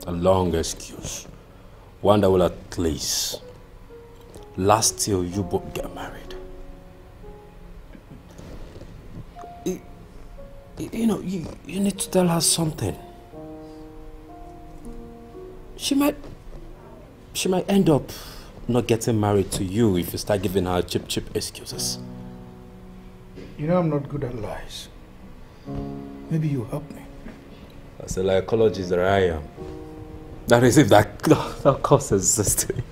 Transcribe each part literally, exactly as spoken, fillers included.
A long excuse. One that will at least last till you both get married. You, you know, you, you need to tell her something. She might, she might end up not getting married to you if you start giving her cheap, cheap excuses. You know I'm not good at lies. Maybe you help me. As a psychologist that I am, that is if that, that cause existed.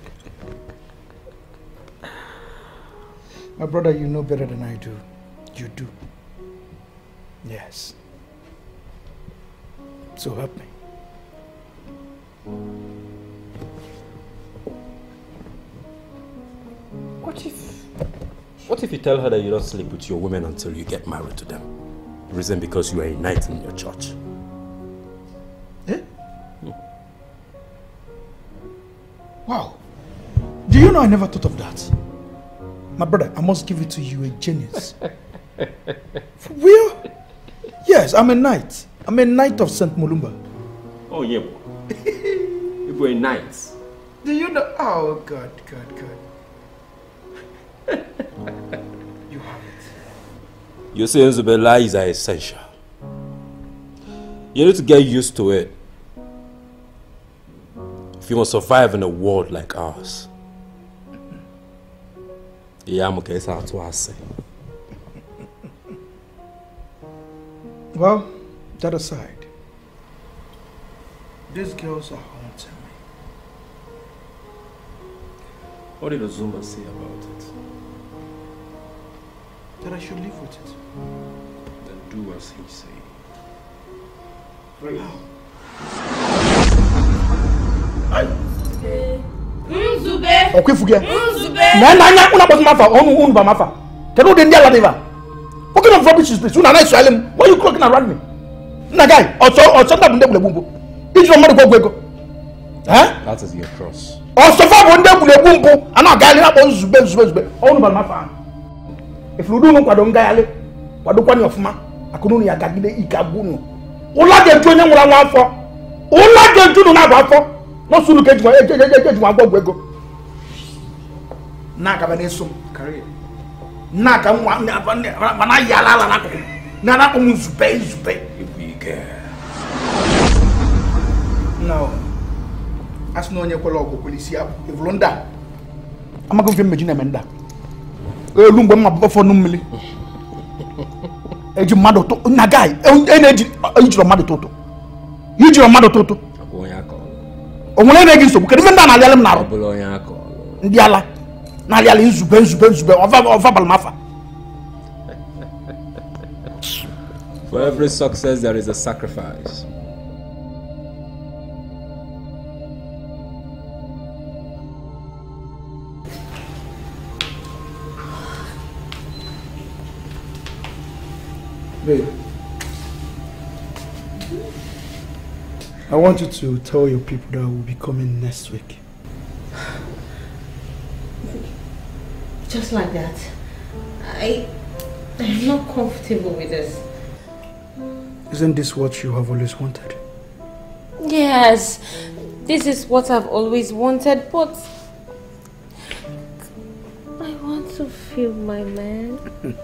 My brother, you know better than I do. You do. Yes. So help me. What if, what if you tell her that you don't sleep with your women until you get married to them? The reason because you are a knight in your church. Eh? Hmm. Wow. Do you know I never thought of that? My brother, I must give it to you, a genius. For real? Yes, I'm a knight. I'm a knight of Saint Mulumba. Oh, yeah. You were a knight. Do you know? Oh, God, God, God. You have it. Your saying the lies are essential. You need to get used to it. If you want to survive in a world like ours. Yeah, I'm okay, so that's what I say. Well, that aside, these girls are haunting me. What did Ozumba say about it? That I should live with it. Then do as he say. Right. Nzube. Okay, forget. Nzube. Na na na una bot mafa, onu unu ba mafa. Tell the India ladiva. What kind of rubbish is this? Una na Israel. Why are you clocking around me? Na guy, also also that bunde bumbu. It's your money go go go. Huh? That is your cross. Also fa bunde bumbu. Ana guy na bon zube zube zube. Onu ba mafa. If you do no kwado nga yale, kwado kwani ofuma, akunu ni agagide ikabunu. Ola de twenye nwura nwa afọ. Ola de tunu na afọ. No sunu keju wa eje eje eje wa gbogbo ego. Na ka ba neso career. Na ka nwa na na yala la na ko. Na na ko mu zube zube. Ibike. No. As no onye kwela ogo polisi abu. Evlonda. Amago vim meji na menda. Elu ngbe mma fo nu mmili. Eji mmadụ to na guy energy ejiro mmadụ toto. Ejiro mmadụ toto. Onye aka. Onwere na-egi nsogbu. Kedu ndị na aliala m narụ? Ọbụla onye aka. Ndị ala na aliala nzube nzube nzube ọva ọva balmafa. For every success there is a sacrifice. Babe, I want you to tell your people that will be coming next week. Just like that. I I'm not comfortable with this. Isn't this what you have always wanted? Yes, this is what I've always wanted, but I want to feel my man.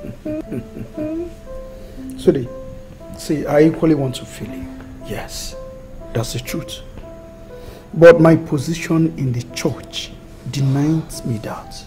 Sudi, see, I equally want to feel you. Yes, that's the truth. But my position in the church denies me that.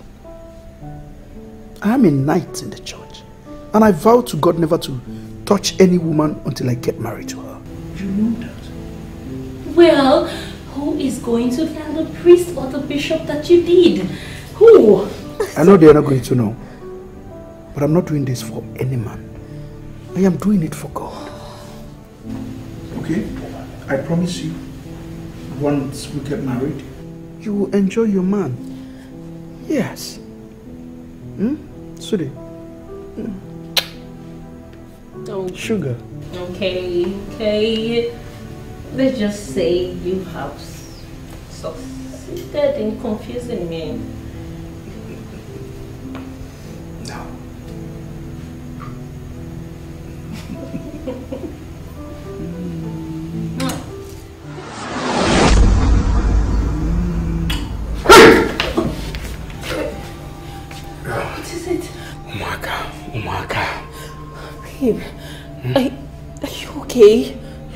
I am a knight in the church, and I vow to God never to touch any woman until I get married to her. You know that. Well, who is going to tell the priest or the bishop that you did? Who? I know they are not going to know, but I'm not doing this for any man. I am doing it for God. Okay? I promise you, once we get married, you will enjoy your man. Yes. Hmm? Sudi. Hmm. Oh. Sugar. Okay, okay. Let's just say you have succeeded in confusing me. No.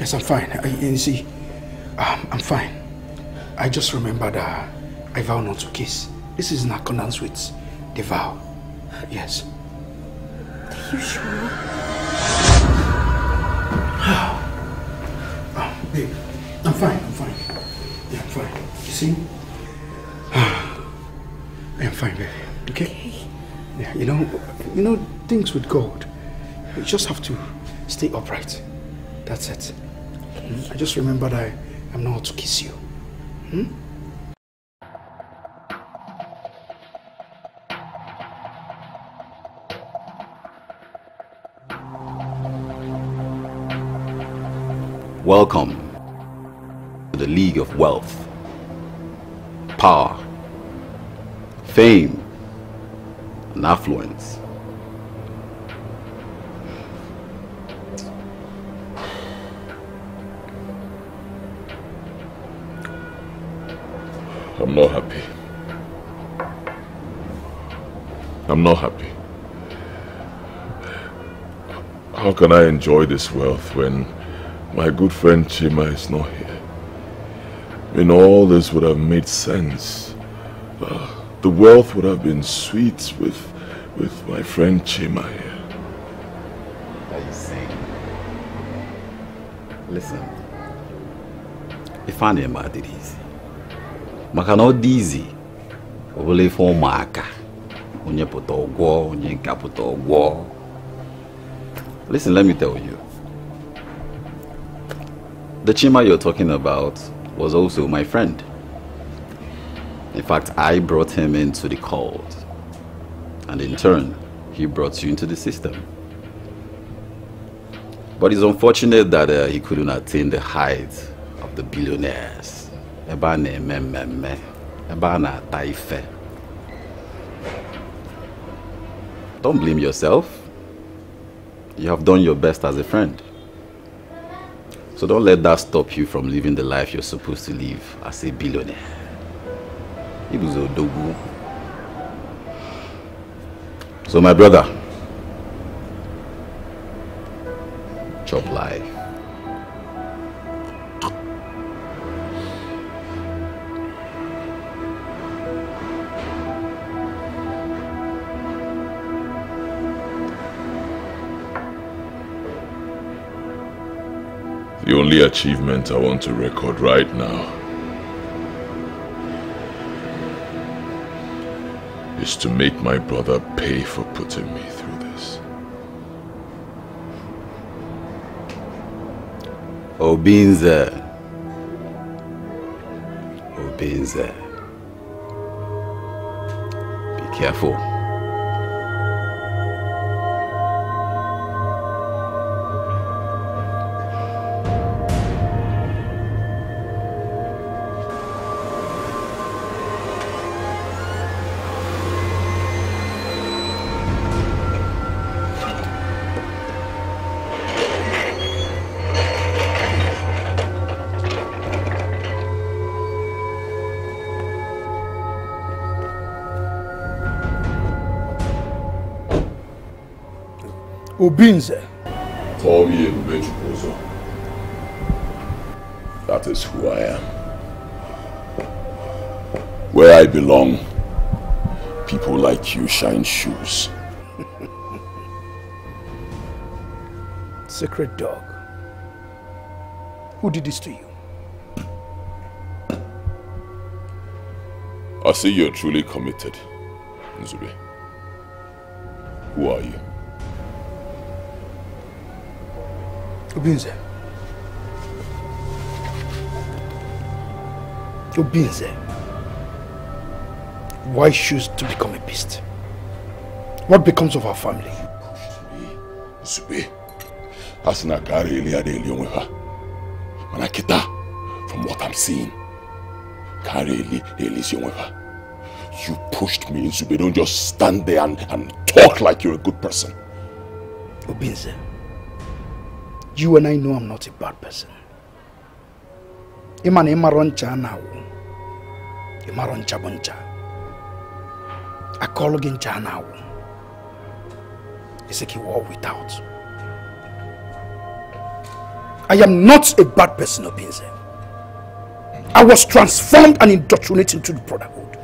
Yes, I'm fine. I, you see, um, I'm fine. I just remembered uh, I vow not to kiss. This is in accordance with the vow. Yes. Are you sure? Oh, babe, I'm fine, I'm fine. Yeah, I'm fine. You see? I'm fine, baby. Okay? Okay? Yeah, you know, you know, things with God, you just have to stay upright. That's it. Okay. Mm? I just remembered I am not to kiss you. Hmm? Welcome to the League of Wealth, Power, Fame, and Affluence. I'm not happy. I'm not happy. How can I enjoy this wealth when my good friend Chima is not here? I mean, all this would have made sense. Uh, the wealth would have been sweet with, with my friend Chima here. What are you saying? Listen, if I am mad it easy. Maka no easy. Obole for maka. Onye put ogwo, onye nka put ogwo. Listen, let me tell you. The Chima you're talking about was also my friend. In fact, I brought him into the cult. And in turn, he brought you into the system. But it's unfortunate that uh, he couldn't attain the height of the billionaires. Ebane mememe, ebana taife. Don't blame yourself. You have done your best as a friend. So don't let that stop you from living the life you're supposed to live as a billionaire. Ibuzo dogu. So my brother, chop life. The only achievement I want to record right now is to make my brother pay for putting me through this. Obinze. Obinze. Be careful. Obinze. Tommy Ebubechukozo. That is who I am. Where I belong, people like you shine shoes. Sacred dog. Who did this to you? I see you're truly committed, Nzube. Who are you? Obinze. Obinze. Why choose to become a beast? What becomes of our family? Nzube. Asina kari ili ade ili onweha. Manakita, from what I'm seeing, kari ili ili si onweha. You pushed me, Nzube. Don't just stand there and, and talk like you're a good person. Obinze. You and I know I'm not a bad person. Iman imaroncha now. Imaroncha boncha. I call again now. It's like a war without. I am not a bad person, Obinze. I was transformed and indoctrinated into the brotherhood.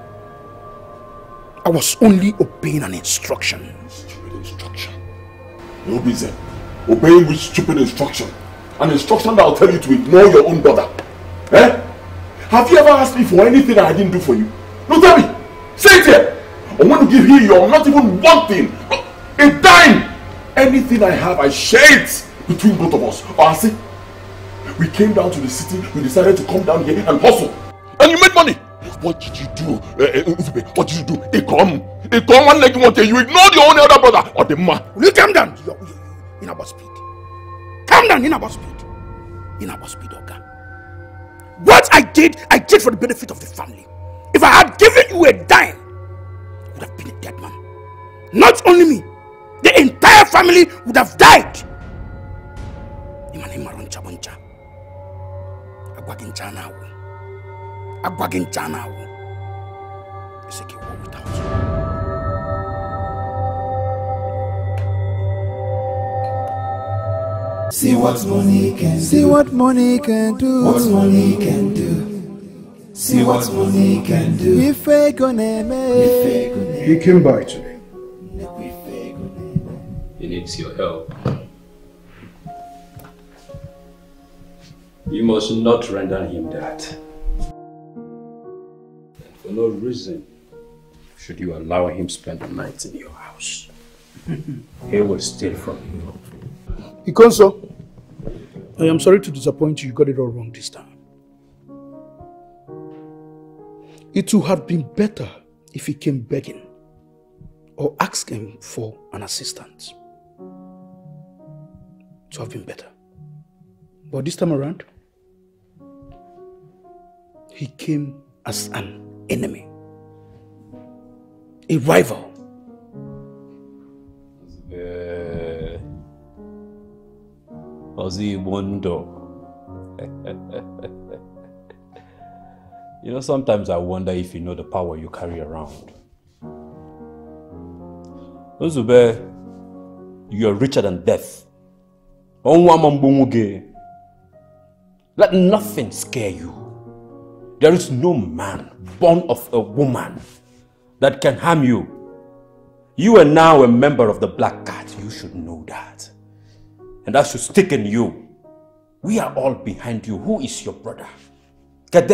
I was only obeying an instruction. Stupid instruction. Obinze, obeying which stupid instruction? An instruction that will tell you to ignore your own brother. Eh? Have you ever asked me for anything I didn't do for you? No, tell me. Say it here. I want to give you your not even one thing, a dime. Anything I have, I share it between both of us. Or I say, we came down to the city, we decided to come down here and hustle. And you made money. What did you do? Uh, what did you do? It come. It come one leg one day. You ignored your own elder brother. Or the man. Will you calm down? You're, you're, in our speed. Calm down in our speed. In our speed, Oga. What I did, I did for the benefit of the family. If I had given you a dime, I would have been a dead man. Not only me, the entire family would have died. Imane maron chaboncha. Agwagin chana wo. Agwagin chana wo. It's like a war without you. See what money can do. See what money can do. What money can do. See what money can do. If I gonna make. He came by today. He needs your help. You must not render him that. And for no reason should you allow him spend the night in your house. He will steal from you. Ikonso, I am sorry to disappoint you. You got it all wrong this time. It would have been better if he came begging or asking for an assistant. It would have been better. But this time around, he came as an enemy, a rival. Ozibundo. You know, sometimes I wonder if you know the power you carry around. Ozube, you are richer than death. Let nothing scare you. There is no man born of a woman that can harm you. You are now a member of the Black Cat. You should know that. And that should stick in you. We are all behind you. Who is your brother? Come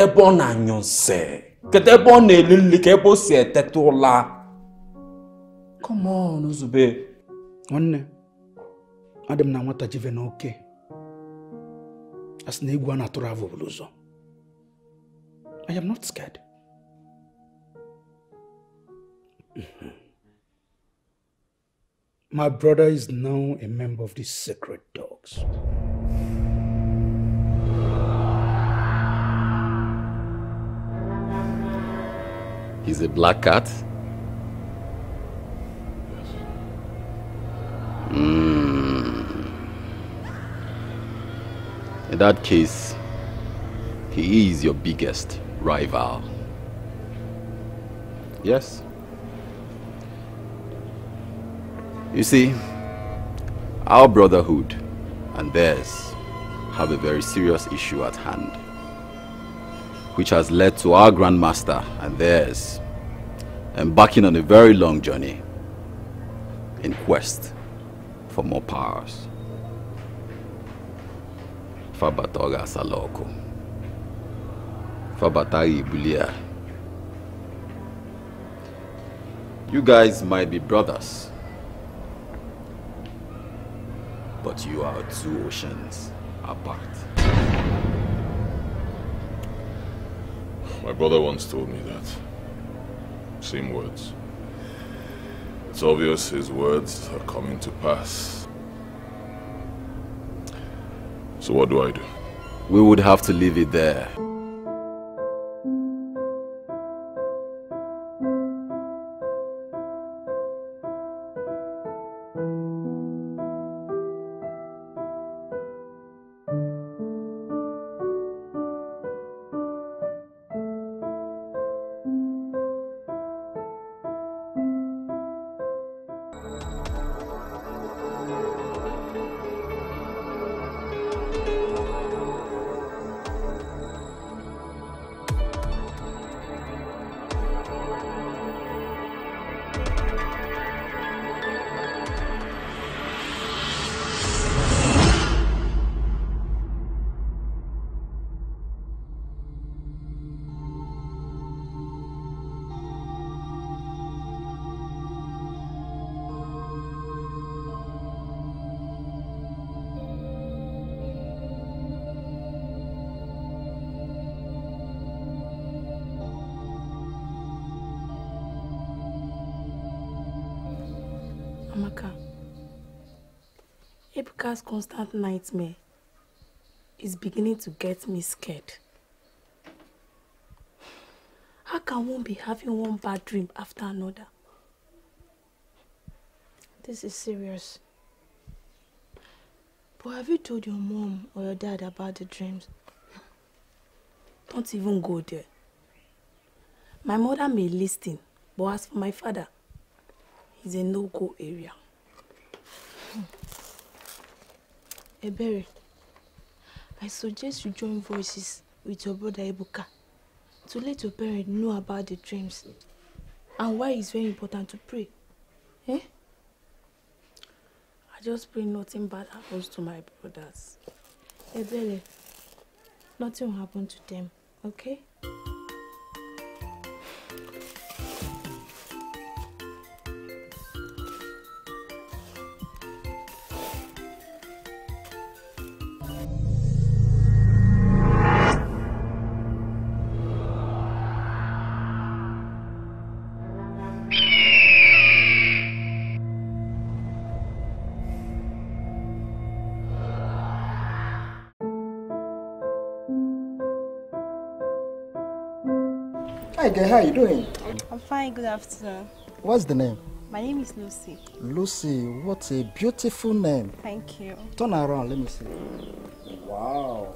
on, Uzube. One, Adam na wata jive na okay. As negwa na travel bluzo. I am not scared. My brother is now a member of the Sacred Dogs. He's a black cat? Yes. Mm. In that case, he is your biggest rival. Yes. You see, our brotherhood and theirs have a very serious issue at hand, which has led to our grandmaster and theirs embarking on a very long journey in quest for more powers. Fabatoga Saloko. Fabatai Bulia. You guys might be brothers, but you are two oceans apart. My brother once told me that. Same words. It's obvious his words are coming to pass. So what do I do? We would have to leave it there. Amaka, Ebuka's constant nightmare is beginning to get me scared. How can one be having one bad dream after another? This is serious. But have you told your mom or your dad about the dreams? Don't even go there. My mother may listen, but as for my father, he's a no-go area. Ebere, I suggest you join voices with your brother Ebuka to let your parents know about the dreams and why it's very important to pray. Eh? I just pray nothing bad happens to my brothers. Ebere, nothing will happen to them, okay? Hi girl, how you doing? I'm fine, good afternoon. What's the name? My name is Lucy. Lucy, what a beautiful name. Thank you. Turn around, let me see. Wow.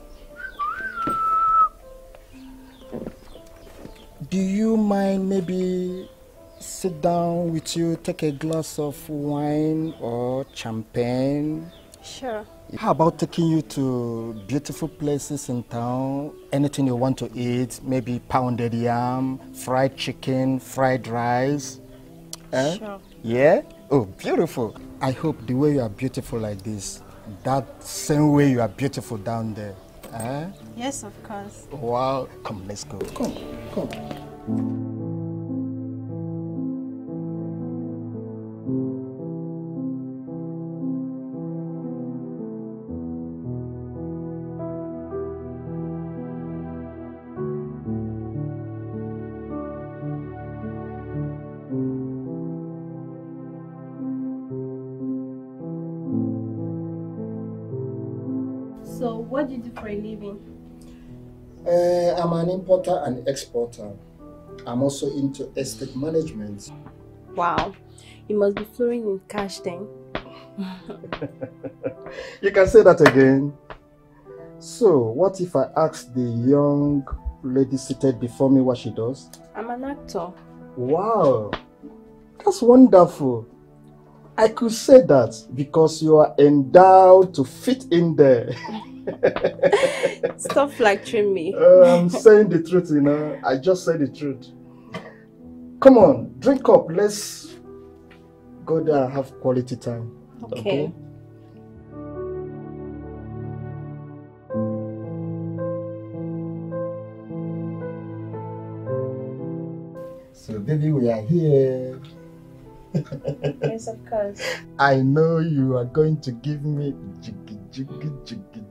Do you mind maybe sit down with you, take a glass of wine or champagne? Sure. How about taking you to beautiful places in town? Anything you want to eat, maybe pounded yam, fried chicken, fried rice. Eh? Sure. Yeah? Oh, beautiful. I hope the way you are beautiful like this, that same way you are beautiful down there. Eh? Yes, of course. Wow. Come, let's go. Come, come. So, what do you do for a living? Uh, I'm an importer and exporter. I'm also into estate management. Wow, you must be flowing in cash then. You can say that again. So, what if I ask the young lady seated before me what she does? I'm an actor. Wow, that's wonderful. I could say that because you are endowed to fit in there. Stop flattering me. uh, I'm saying the truth, you know. I just say the truth. Come on, drink up. Let's go there and have quality time. Okay. Okay? So, baby, we are here. Yes, of course. I know you are going to give me jiggy, jiggy, jiggy,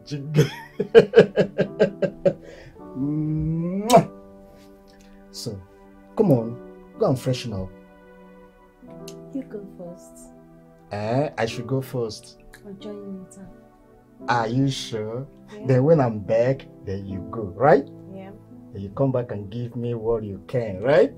jiggy. Mwah. So, come on, go and freshen up. You go first. Eh, I should go first. I'll join you later. Are you sure? Yeah. Then when I'm back, then you go, right? Yeah. Then you come back and give me what you can, right?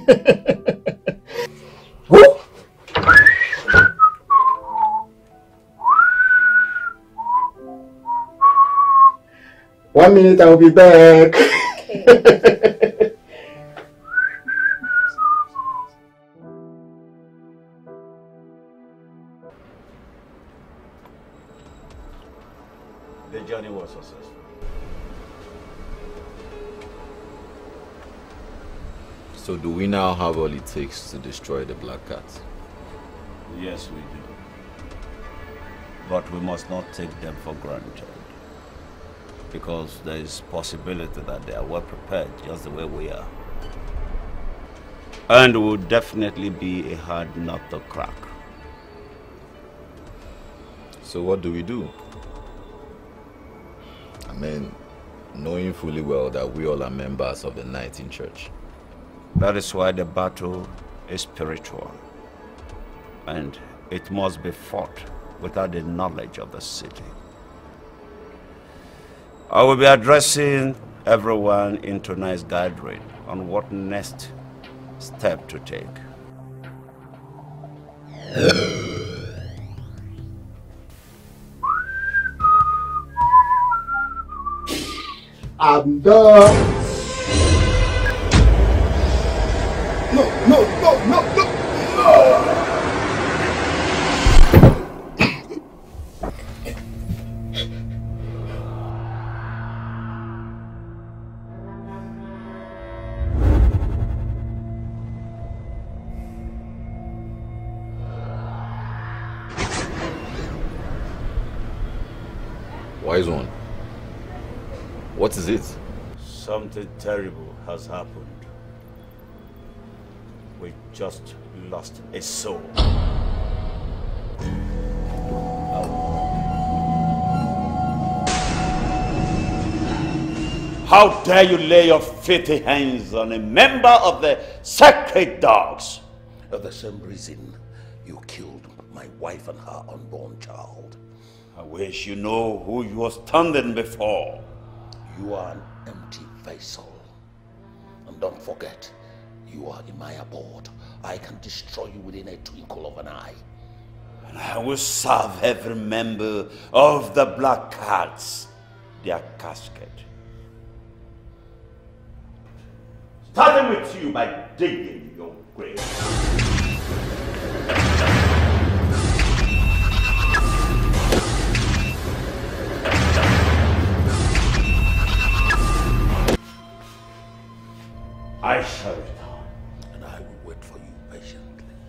One minute, I will be back. Okay. The journey was successful. So do we now have all it takes to destroy the Black Cat? Yes, we do. But we must not take them for granted. Because there is possibility that they are well prepared, just the way we are. And will definitely be a hard nut to crack. So what do we do? I mean, knowing fully well that we all are members of the Knights in Church. That is why the battle is spiritual. And it must be fought without the knowledge of the city. I will be addressing everyone in tonight's gathering on what next step to take. I'm done. No, no, no, no, no. Wise one. What is it? Something terrible has happened. We just lost a soul. How dare you lay your filthy hands on a member of the Sacred Dogs? For the same reason you killed my wife and her unborn child. I wish you know who you are standing before. You are an empty vessel. And don't forget, you are in my abode. I can destroy you within a twinkle of an eye. And I will serve every member of the Black Cats their casket. Starting with you by digging your grave. I shall return. And I will wait for you patiently.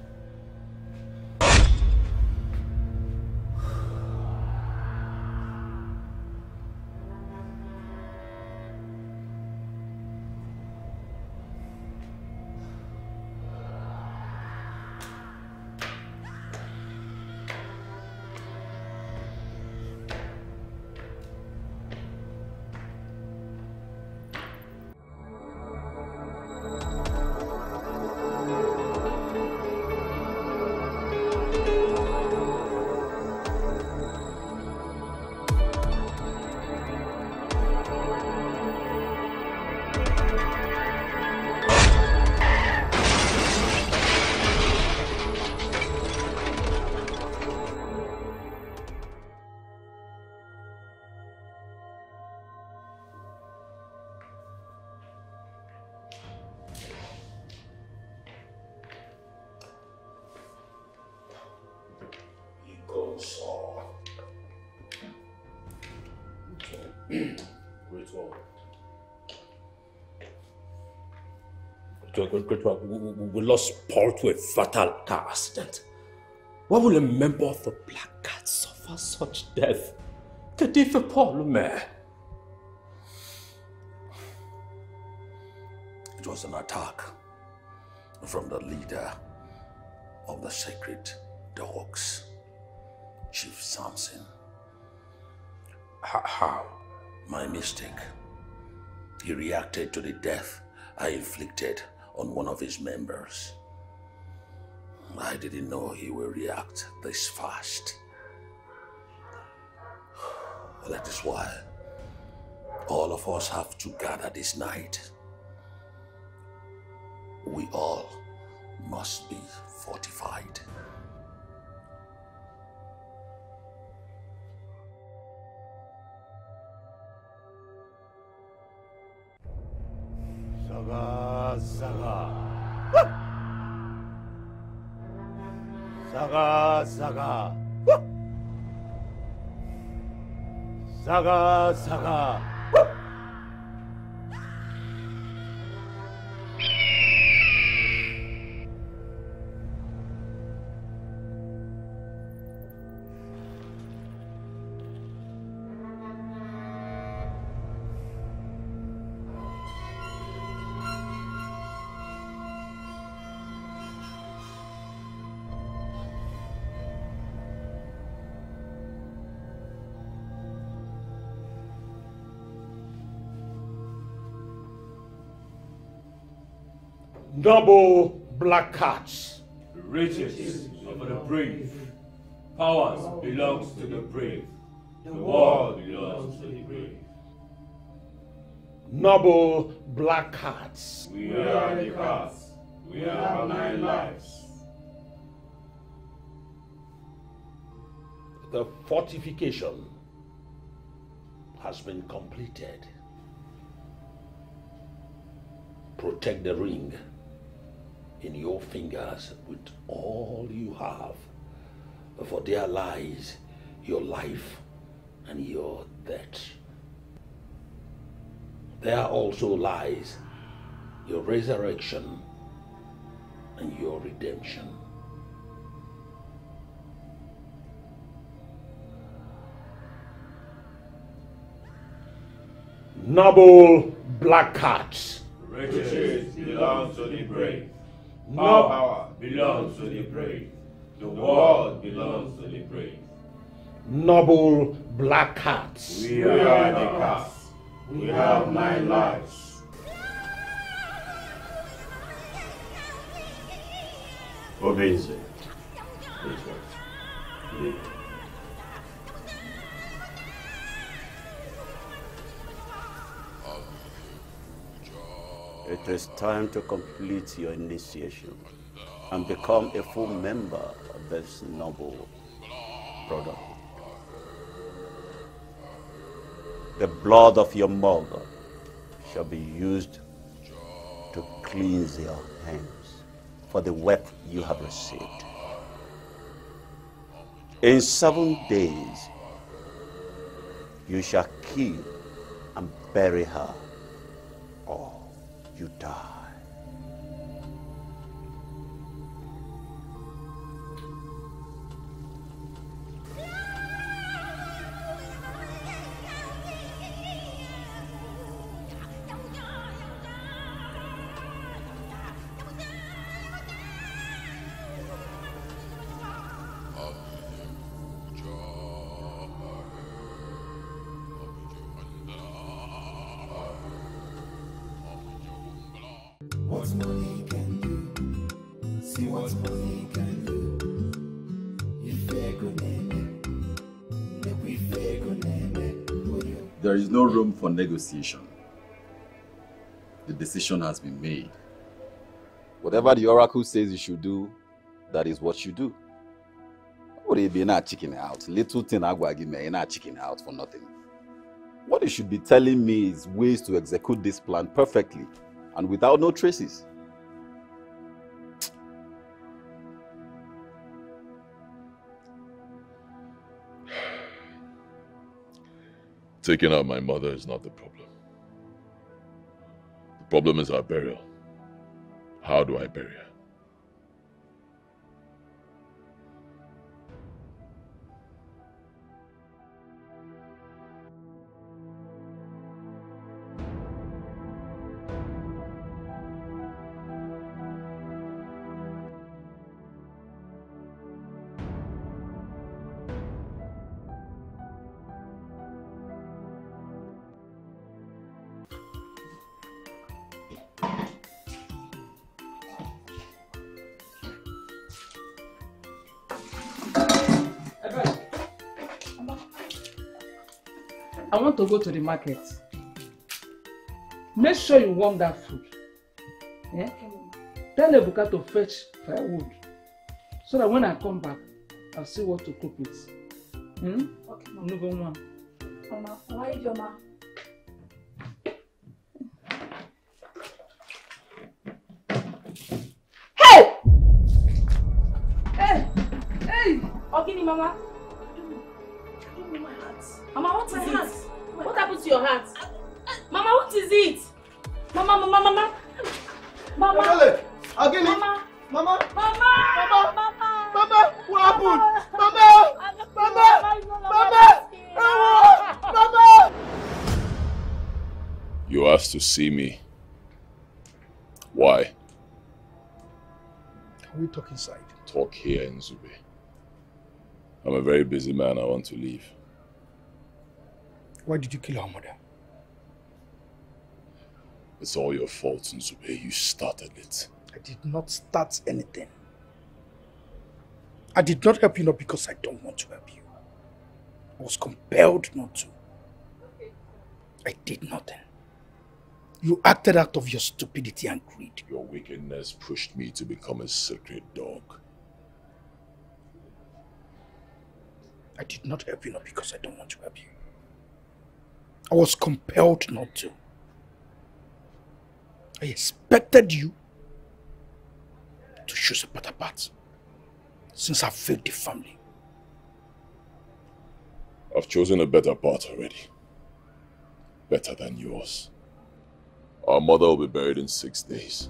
We lost Paul to a fatal car accident. Why will a member of the Black Cat suffer such death? Que fait Paul, le maire? It was an attack from the leader of the Sacred Dogs, Chief Samson. How? My mistake. He reacted to the death I inflicted on one of his members. I didn't know he would react this fast. That is why all of us have to gather this night. We all must be fortified. Saga, Saga. Saga, Saga. Saga, Saga. Noble Black Cats. The riches of the brave Powers belongs to the brave. The world belongs to the brave. Noble black cats. We are the cats. We have nine lives. The fortification has been completed. Protect the ring in your fingers with all you have, for there lies your life and your death. There also lies your resurrection and your redemption. Noble black cats. Riches belongs to the brave. Power belongs to the brave. The world belongs to the brave. Noble black cats. We are the cats. We have nine lives. Obinze. It is time to complete your initiation and become a full member of this noble brotherhood. The blood of your mother shall be used to cleanse your hands for the wealth you have received. In seven days, you shall kill and bury her, or you die. What money can do, see what money can do. If they go name it, we go name it. There is no room for negotiation. The decision has been made. Whatever the oracle says you should do, that is what you do. What if you're not chicken out? Little thing I give me, you're not chicken out for nothing. What you should be telling me is ways to execute this plan perfectly and without no traces. Taking out my mother is not the problem. The problem is her burial. How do I bury her? I want to go to the market. Make sure you warm that food. Yeah? Tell Ebuka to fetch firewood so that when I come back, I'll see what to cook with. Hmm? Okay, Mama. Number one. Mama, why is your ma? Hey! Hey! Hey! Ogini, Mama. Give me my hat. Mama, what is it? What happened to your hat? Mama, what is it? Mama, Mama, Mama. Mama. Ogini. Mama. Mama. Mama. Mama. Mama. What happened? Mama. Mama. Mama. Mama. Mama. You asked to see me. Why? Can we talk inside? Talk here in Zube. I'm a very busy man. I want to leave. Why did you kill our mother? It's all your fault, Nzube. You started it. I did not start anything. I did not help you not because I don't want to help you. I was compelled not to. I did nothing. You acted out of your stupidity and greed. Your wickedness pushed me to become a sacred dog. I did not help you not because I don't want to help you. I was compelled not to. I expected you to choose a better path since I failed the family. I've chosen a better path already. Better than yours. Our mother will be buried in six days.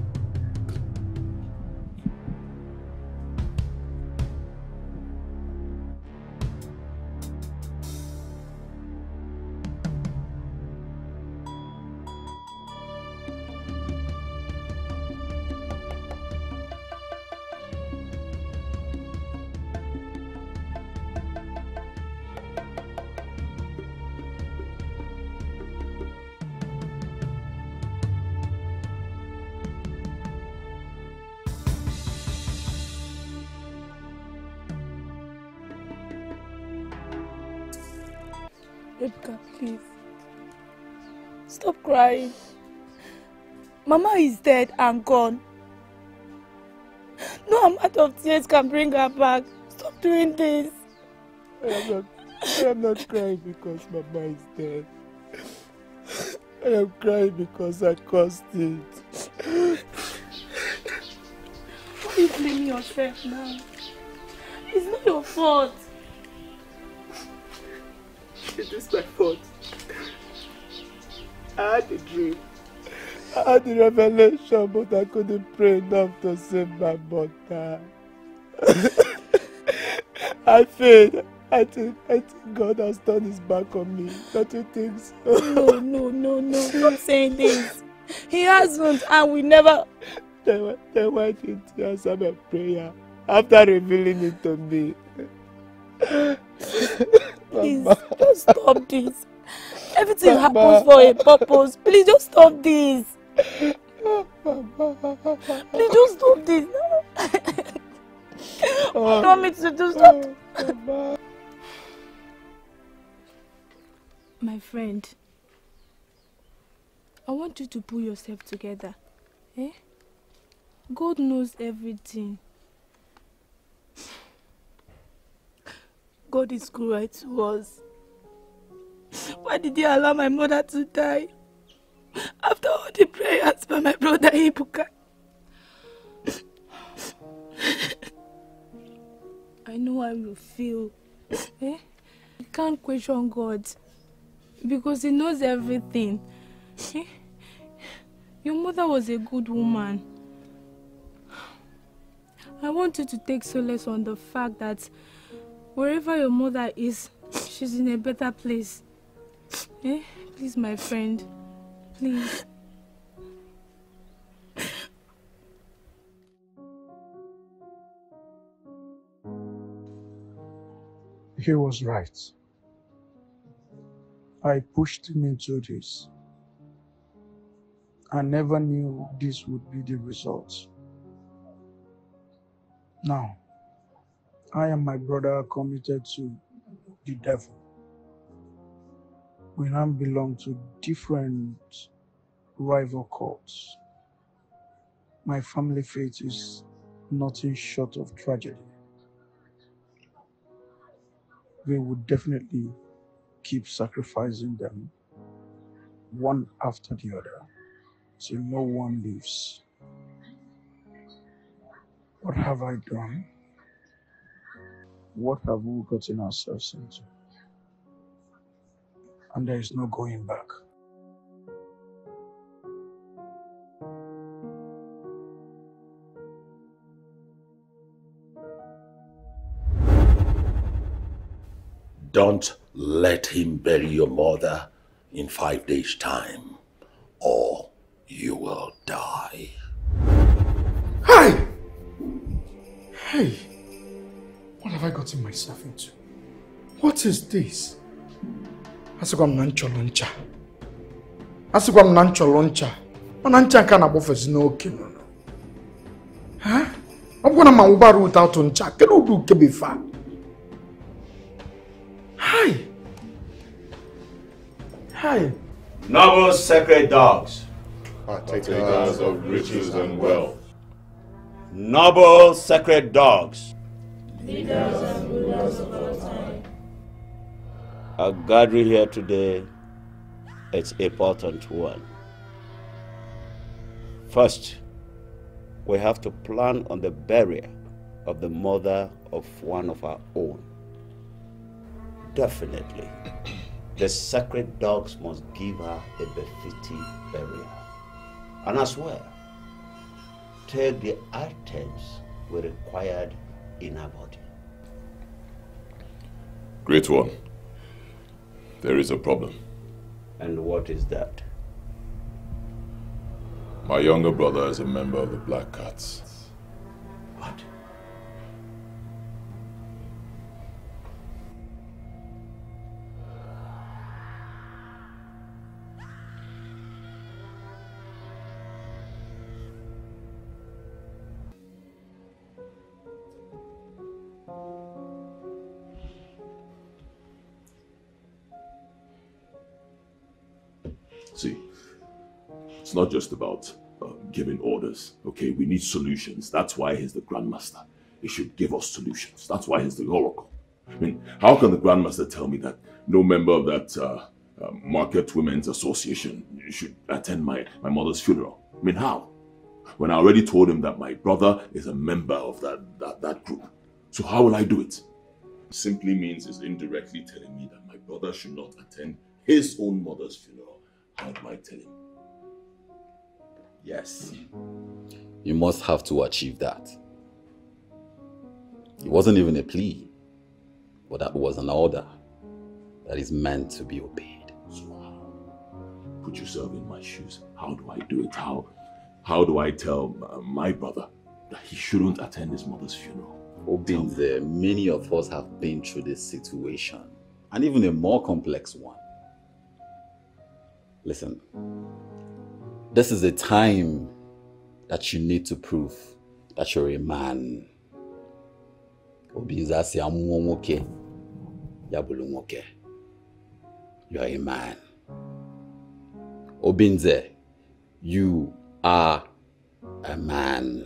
Ebuka, please. Stop crying. Mama is dead and gone. No amount of tears can bring her back. Stop doing this. I am not, I am not crying because Mama is dead. I am crying because I caused it. Why are you blaming yourself now? It's not your fault. It is my fault. I had a dream. I had a revelation, but I couldn't pray enough to save my mother. I failed. I think, I think God has turned his back on me. Don't you think so? No, no, no, no. Stop saying this. He hasn't, and we never... Then, then why didn't you answer my prayer after revealing it to me? Please, just stop this. Everything Mama. happens for a purpose. Please, just stop this. Please, just stop this. Oh, don't want me to do stop. My friend, I want you to pull yourself together. Eh? God knows everything. God is cruel to us. Why did he allow my mother to die? After all the prayers by my brother Ebuka. I know how you feel. Eh? You can't question God. Because he knows everything. Eh? Your mother was a good woman. I want you to take solace on the fact that wherever your mother is, she's in a better place. Eh? Please, my friend. Please. He was right. I pushed him into this. I never knew this would be the result. Now, I and my brother are committed to the devil. We now belong to different rival cults. My family fate is nothing short of tragedy. We would definitely keep sacrificing them one after the other till no one lives. What have I done? What have we gotten ourselves into? And there is no going back. Don't let him bury your mother in five days' time, or you will die. Hey! Hey! What have I gotten myself into? What is this? Asịkwa na nchọrọ ncha. Asịkwa na nchọrọ ncha. Mana ncha ka na-agbọfezi n'oke nọ. Ha? I'm going to mauba root out on Chak. Can you do Kebifa? Hi. Hi. Noble sacred dogs. Partakers of riches and wealth. Noble sacred dogs. Leaders and rulers of our time. Our gathering here today, it's important one. First, we have to plan on the burial of the mother of one of our own. Definitely, the sacred dogs must give her a befitting burial. And as well, take the items we required in her body. Great one. There is a problem. And what is that? My younger brother is a member of the Black Cats. What? See, it's not just about uh, giving orders, okay? We need solutions. That's why he's the Grandmaster. He should give us solutions. That's why he's the Oracle. I mean, how can the Grandmaster tell me that no member of that uh, uh, Market Women's Association should attend my, my mother's funeral? I mean, how? When I already told him that my brother is a member of that, that, that group. So how will I do it? Simply means he's indirectly telling me that my brother should not attend his own mother's funeral. How do I tell him? Yes. You must have to achieve that. It wasn't even a plea, but that was an order that is meant to be obeyed. So how? Put yourself in my shoes. How do I do it? How, how do I tell uh, my brother that he shouldn't attend his mother's funeral? Obinze, many of us have been through this situation, and even a more complex one. Listen, this is a time that you need to prove that you're a man. Obinze say amuomoke, yabulumoke. You are a man. Obinze, you are a man.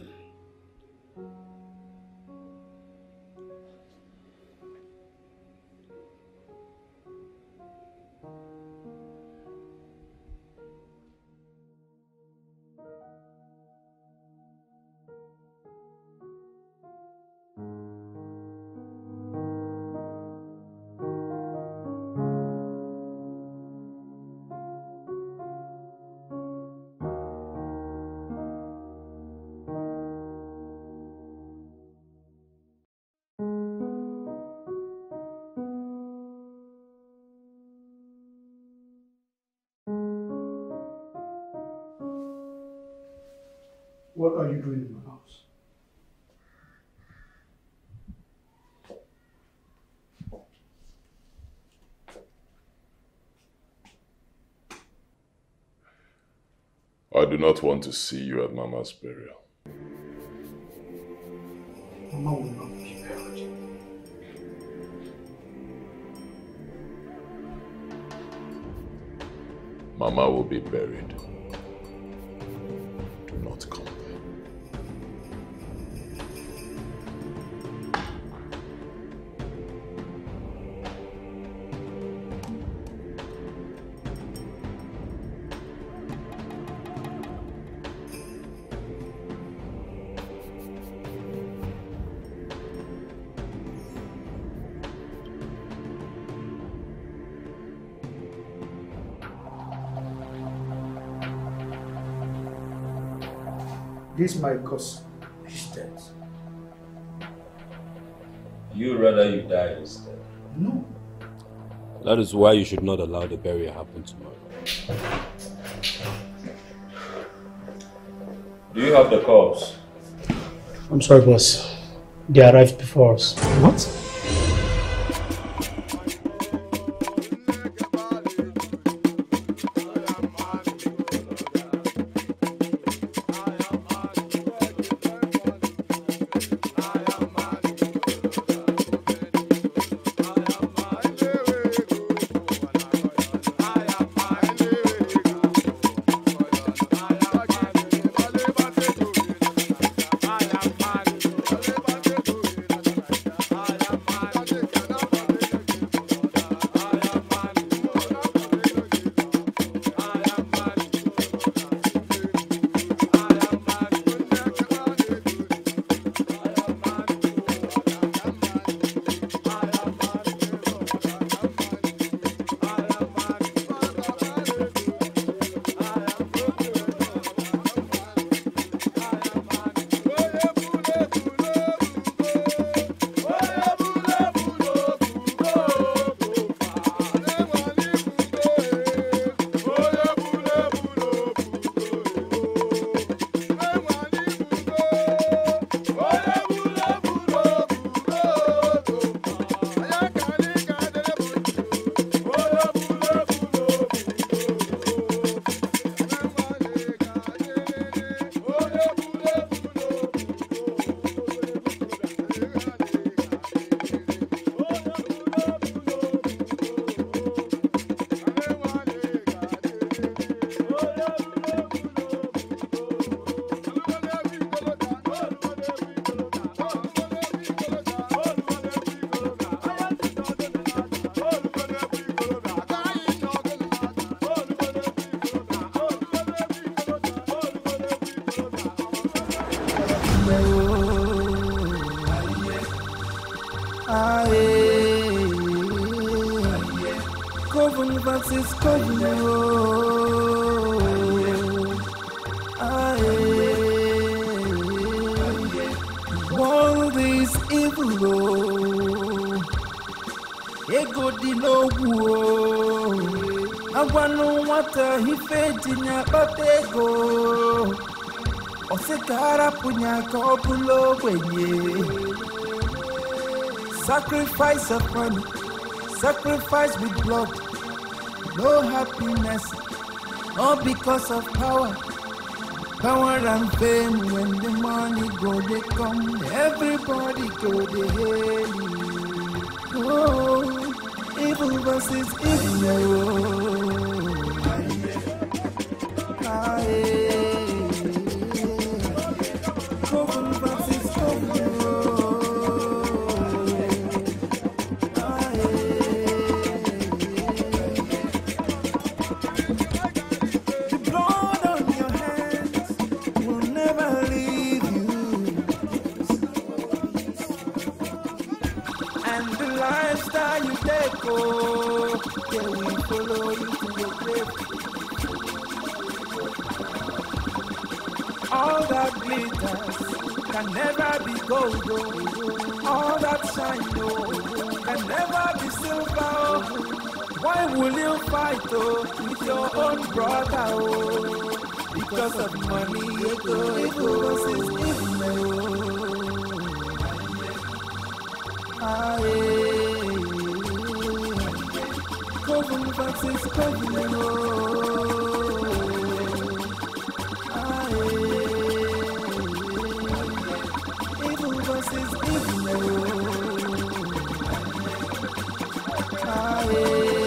What are you doing in my house? I do not want to see you at Mama's burial. Mama will not be buried. Mama will be buried. Do not come there. This is my cousin. He's dead. You rather you die instead? No. That is why you should not allow the burial happen tomorrow. Do you have the corpse? I'm sorry, boss. They arrived before us. What? Coven versus Coven. World is evil. Ego di no wo. Awanu wata hifeti nya batego. Osekara punya kopulo kwenye. Sacrifice of money, sacrifice with blood. No happiness, all because of power. Power and fame, when the money go, they come. Everybody go, they hail you. Oh, evil versus evil. Coven versus coven. Can we follow you to your grave? All that glitters can never be gold. Oh. All that shine oh, can never be silver. Oh. Why will you fight oh, with your own brother? Oh. Because of money, ego, ego versus evil. Ah, yeah. Coven versus coven, oh, ah, yeah. Evil versus evil, oh, ah, yeah.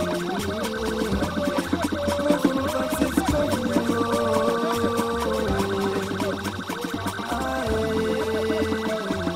Coven versus coven, oh, ah, yeah.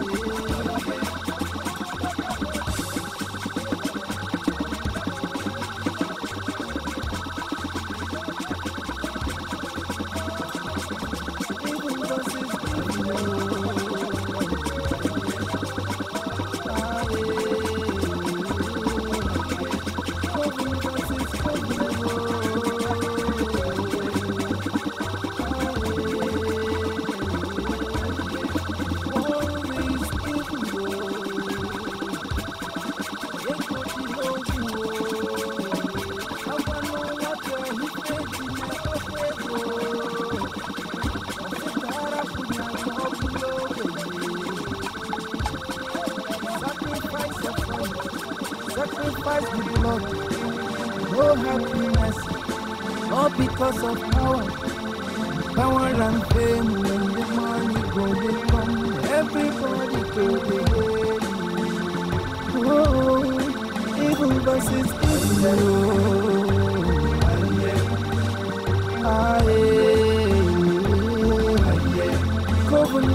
Sacrifice with blood, no happiness, all because of power, power and fame. When the money go, they come, everybody go, they hail you. Oh, evil versus evil. Ah, yeah.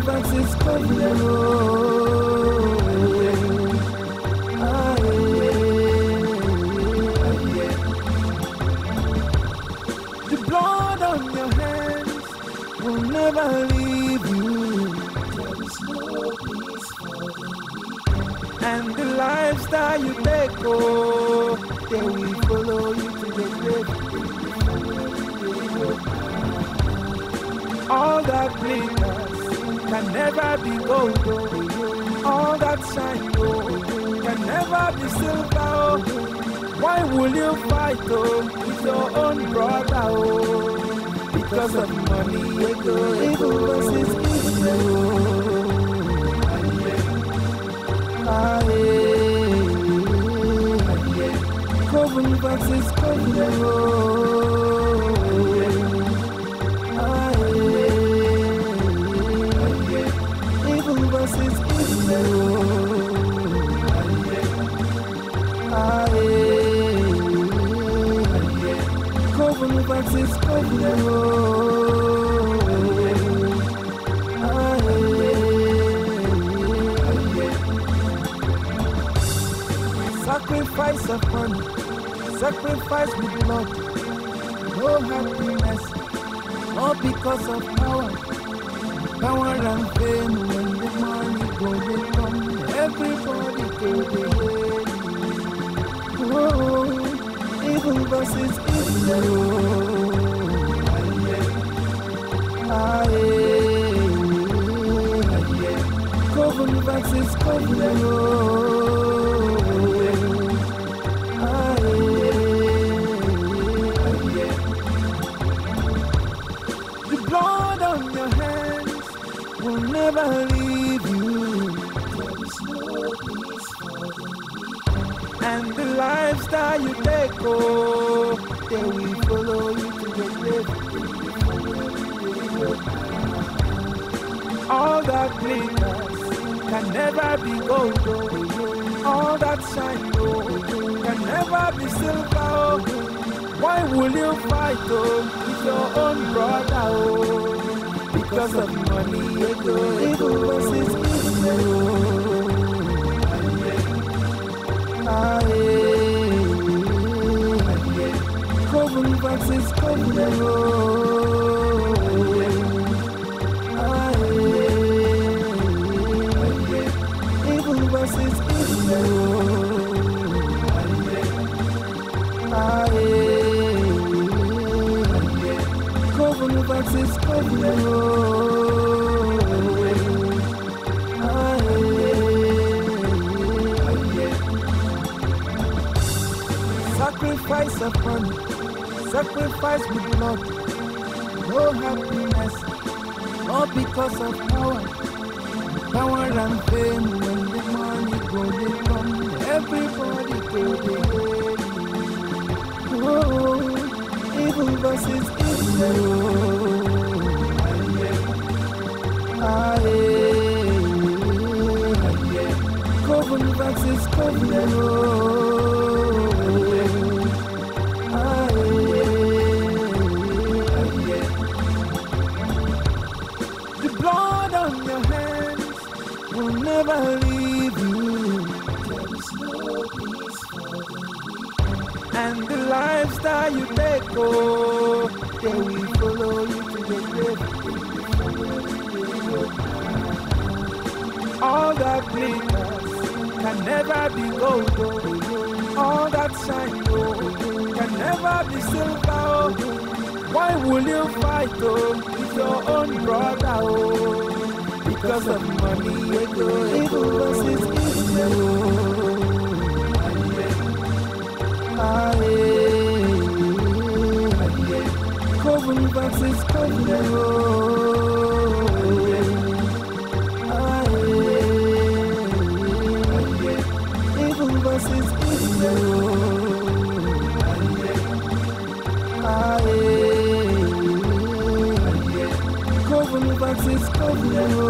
versus Covenant. Ah, yeah. The blood on your hands will never leave you. There is no peace for the weak. And the lifestyle you take, oh, they will follow you to the grave. All that glitters can never be gold, oh. All that shine, oh, can never be silver, oh. Why will you fight, oh, with your own brother, oh? Because of money, ego, ego versus evil. Ah, yeah. Coven versus Coven, oh. Ah, yeah. Evil versus evil. Ah, yeah. Coven versus Coven, oh. Ah, yeah. Sacrifice of money, sacrifice with blood, no happiness, all because of power, power and fame. When the money goes they come, everybody goes they hate. Oh, evil versus evil. Ah, yeah. Coven versus Coven, oh. Never leave you. There is no peace for the weak. And the lifestyle you take, oh, they will follow you to the grave. All that glitters can never be gold, oh. All that shine, oh, can never be silver, oh. Why will you fight, oh, with your own brother, oh? Because of money, ego, ego versus evil. Ah, yeah. Coven versus Coven, oh. Ah, yeah. Evil versus evil. Ah, yeah. Coven versus Coven, oh. Sacrifice of money, sacrifice with blood, no happiness, all because of power, power and fame. When the money goes they come, everybody goes they hate. Oh, evil versus evil. Ah, yeah. Coven versus Coven, oh. Never leave you. There is no peace for the weak. And the lifestyle you take, oh, they will follow you to the grave. All that glitters can never be gold, oh. All that shine, oh, can never be silver, oh. Why will you fight, oh, with your own brother, oh? Because of money, ego, ego versus evil. Ah, yeah. Coven versus Coven, oh. Ah, yeah. Evil versus evil. Ah, yeah. Coven versus Coven, oh.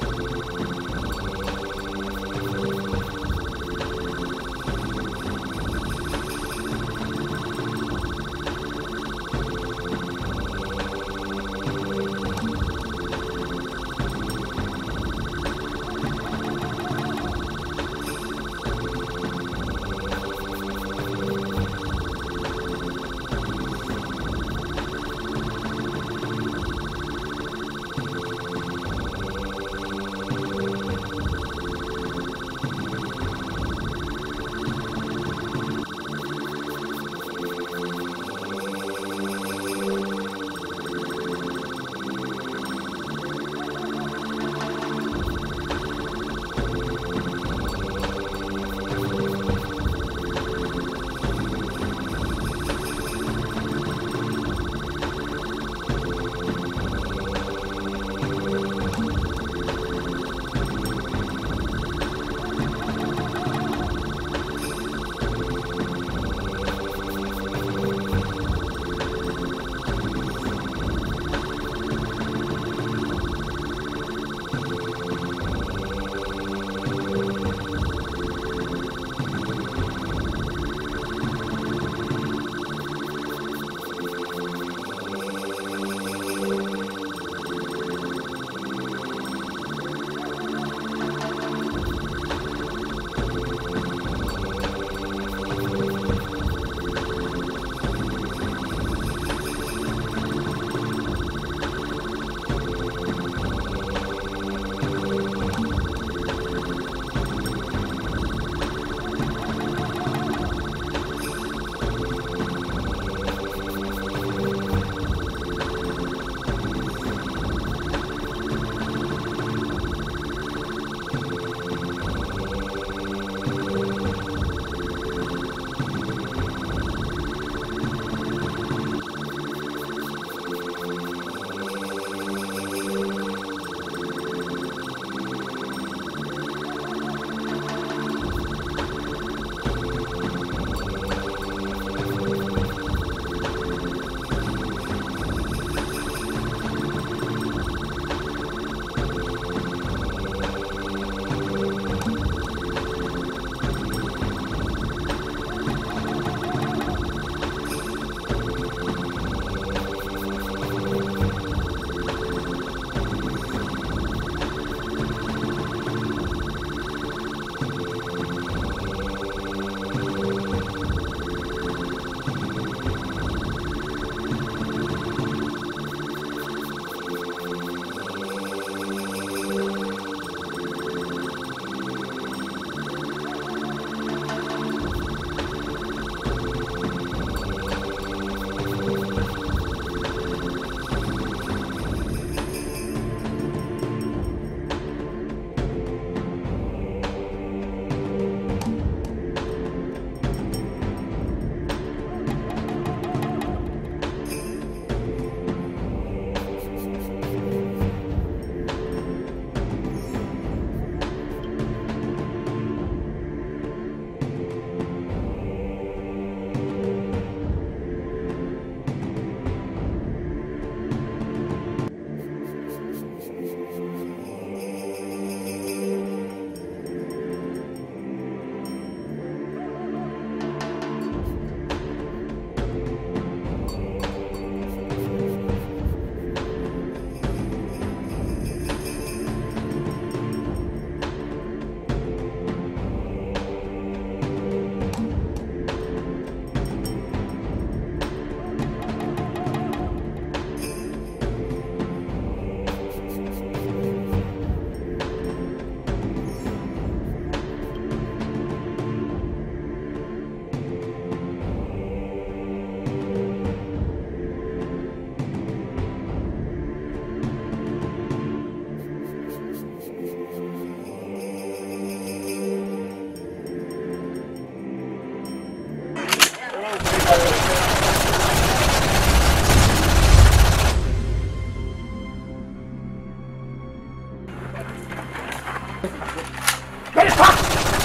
Get it fast!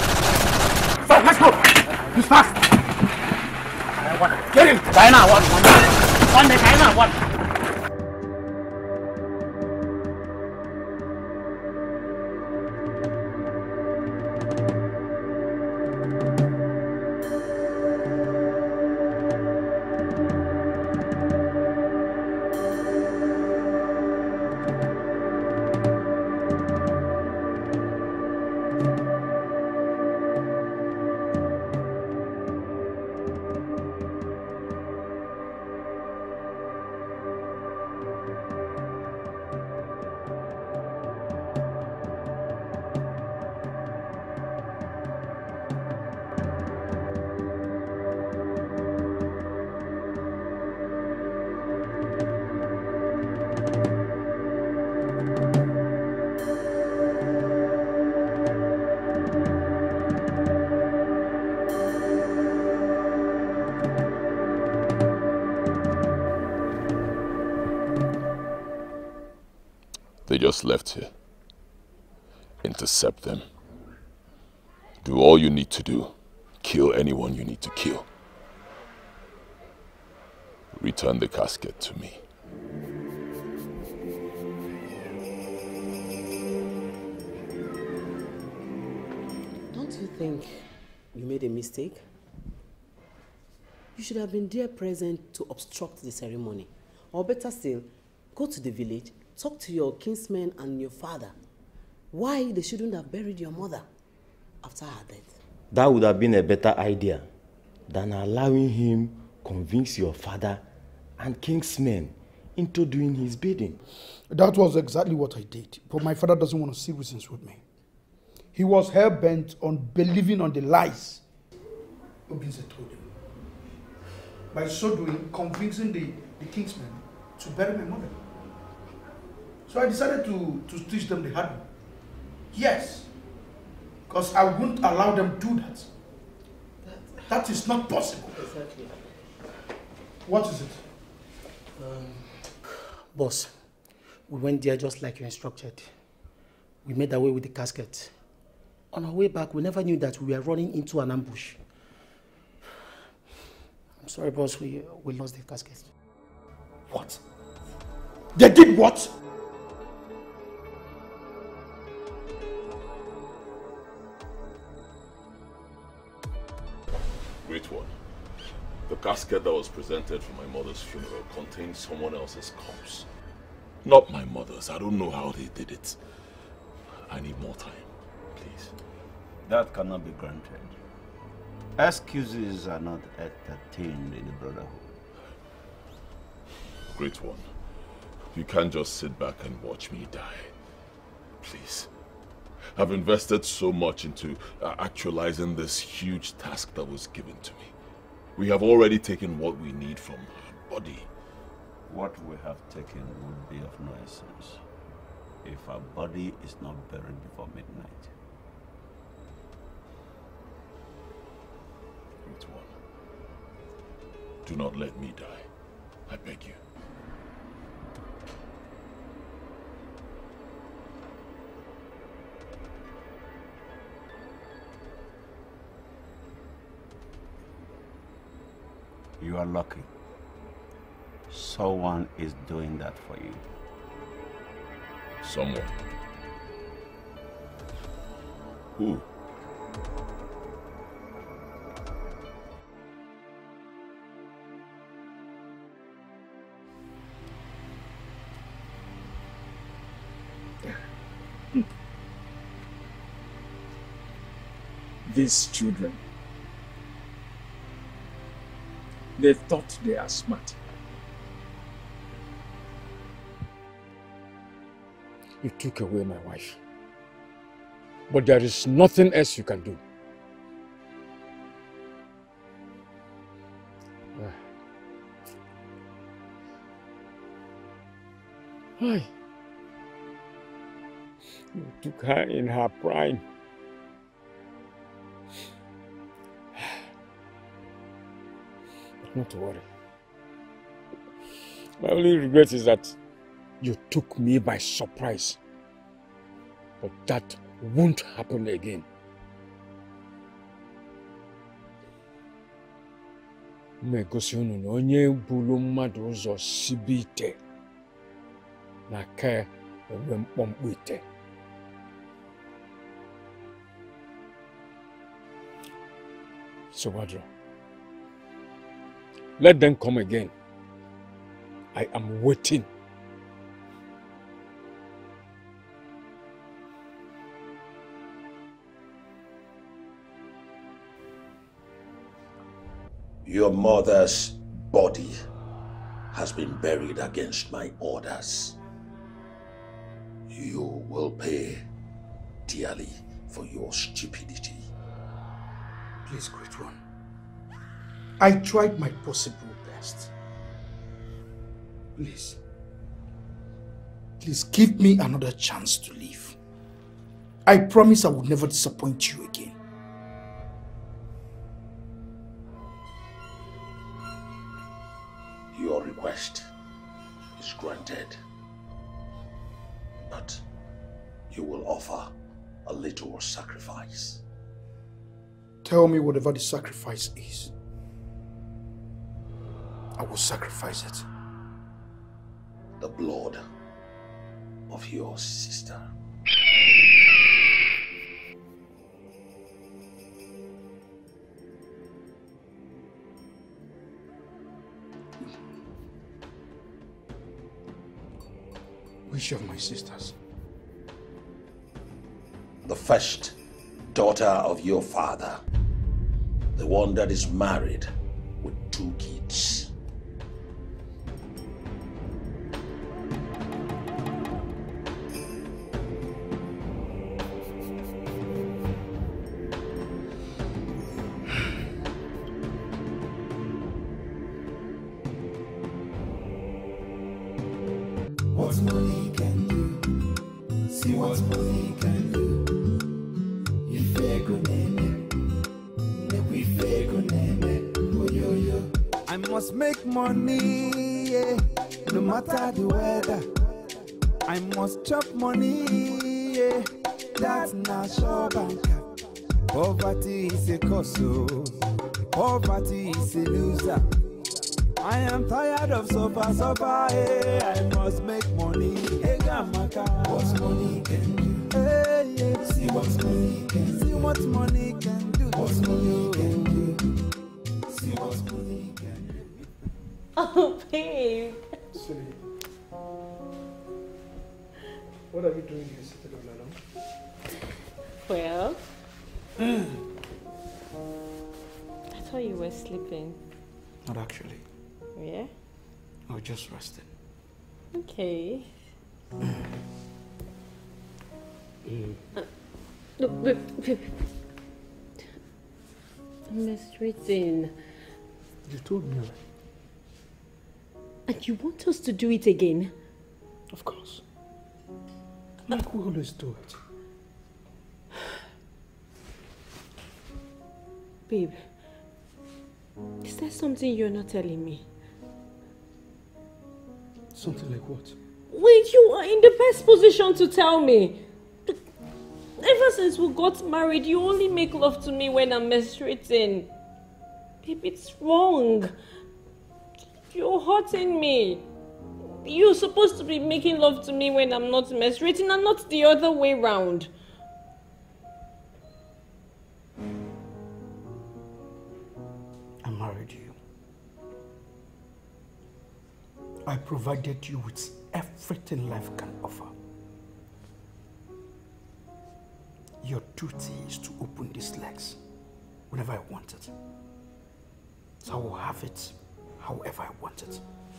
Fast, let's go! Just fast! Get him! China, one, one, one, the China, one. They just left here. Intercept them. Do all you need to do. Kill anyone you need to kill. Return the casket to me. Don't you think you made a mistake? You should have been there present to obstruct the ceremony. Or better still, go to the village, talk to your kinsmen and your father. Why they shouldn't have buried your mother after her death. That would have been a better idea than allowing him convince your father and kinsmen into doing his bidding. That was exactly what I did. But my father doesn't want to see reasons with me. He was hell-bent on believing on the lies Obinze told him. By so doing, convincing the, the kingsmen to bury my mother. So I decided to, to teach them the hard way. Yes. Because I wouldn't allow them to do that. That is not possible. Exactly. What is it? Um, boss, we went there just like you instructed. We made our way with the casket. On our way back, we never knew that we were running into an ambush. I'm sorry, boss, we, we lost the casket. What? They did what? Great one. The casket that was presented for my mother's funeral contains someone else's corpse. Not my mother's. I don't know how they did it. I need more time, please. That cannot be granted. Excuses are not entertained in the Brotherhood. Great one. You can't just sit back and watch me die. Please. I've invested so much into uh, actualizing this huge task that was given to me. We have already taken what we need from her body. What we have taken would be of no essence if our body is not buried before midnight. Great one. Do not let me die. I beg you. You are lucky. Someone is doing that for you. Someone? Who? These children, they thought they are smart. You took away my wife. But there is nothing else you can do. Why? You took her in her prime. But not to worry. My only regret is that you took me by surprise. But that won't happen again. Megosi unu na onye bulu mmadụ ụzọ sibe ite na ka enwe mkpọmkpọ ite. Sobadro, let them come again. I am waiting. Your mother's body has been buried against my orders. You will pay dearly for your stupidity. Please, Great One. I tried my possible best. Please. Please give me another chance to live. I promise I will never disappoint you again. Your request is granted. But you will offer a little sacrifice. Tell me whatever the sacrifice is. I will sacrifice it. The blood of your sister. Which of my sisters? The first daughter of your father. The one that is married with two kids. What money can do, see what money can do. If I go name it, if I go name it, oh yo yo. I must make money, yeah, no matter the weather. I must chop money, yeah, that's not sure banker. Poverty is a cause, poverty is a loser. I am tired of suffer, suffer, hey, I must make money. Hey, Gamaka, what money can do? Hey, yeah. See what money can do. See what money can do. What money can do. See what money can do. Oh, babe. Silly. What are you doing here sitting all alone? Well, I thought you were sleeping. Not actually. Yeah? I was just resting. Okay. Mm. Uh, look, look, look. I'm menstruating. You told me. And you want us to do it again? Of course. Like we always do it. Babe, is there something you're not telling me? Something like what? Wait, you are in the best position to tell me. Ever since we got married, you only make love to me when I'm menstruating. Babe, it's wrong. You're hurting me. You're supposed to be making love to me when I'm not menstruating and not the other way round. I married you. I provided you with everything life can offer. Your duty is to open these legs whenever I want it. So I will have it however I want it.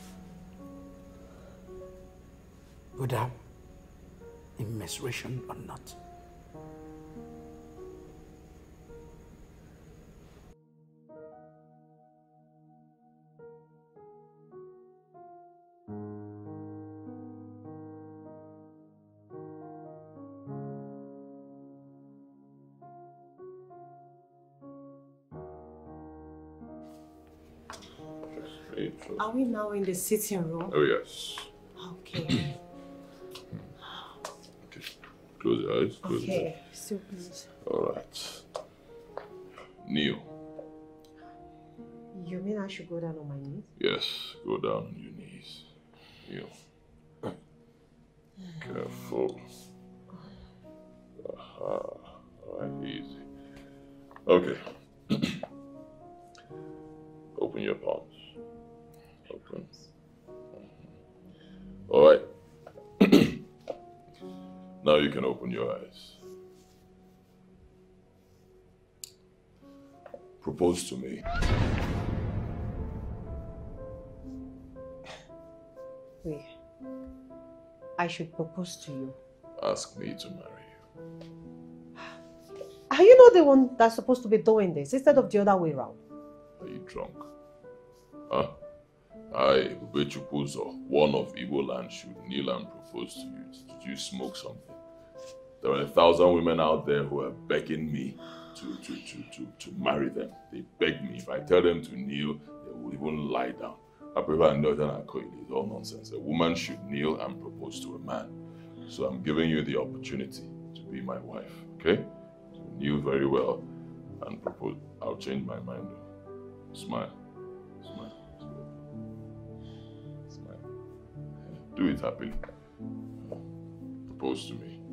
Whether in menstruation or not. Are we now in the sitting room? Oh, yes. Okay. Close your eyes. Close Okay, your eyes. still close. All right. Kneel. You mean I should go down on my knees? Yes, go down on your knees. Kneel. Careful. Aha. All right, easy. Okay. Open your palms. Open. All right. Now you can open your eyes. Propose to me. Wait. I should propose to you. Ask me to marry you. Are you not the one that's supposed to be doing this instead of the other way around? Are you drunk? Huh? I, Ubechukwuzo, one of Igbo land, should kneel and propose to you. Did you smoke something? There are a thousand women out there who are begging me to, to, to, to, to marry them. They beg me. If I tell them to kneel, they will even lie down. I prefer Northern Akoili. It's all nonsense. A woman should kneel and propose to a man. So I'm giving you the opportunity to be my wife, okay? You knew very well and propose. I'll change my mind. Smile. Smile. Smile. Do it happily. Propose to me.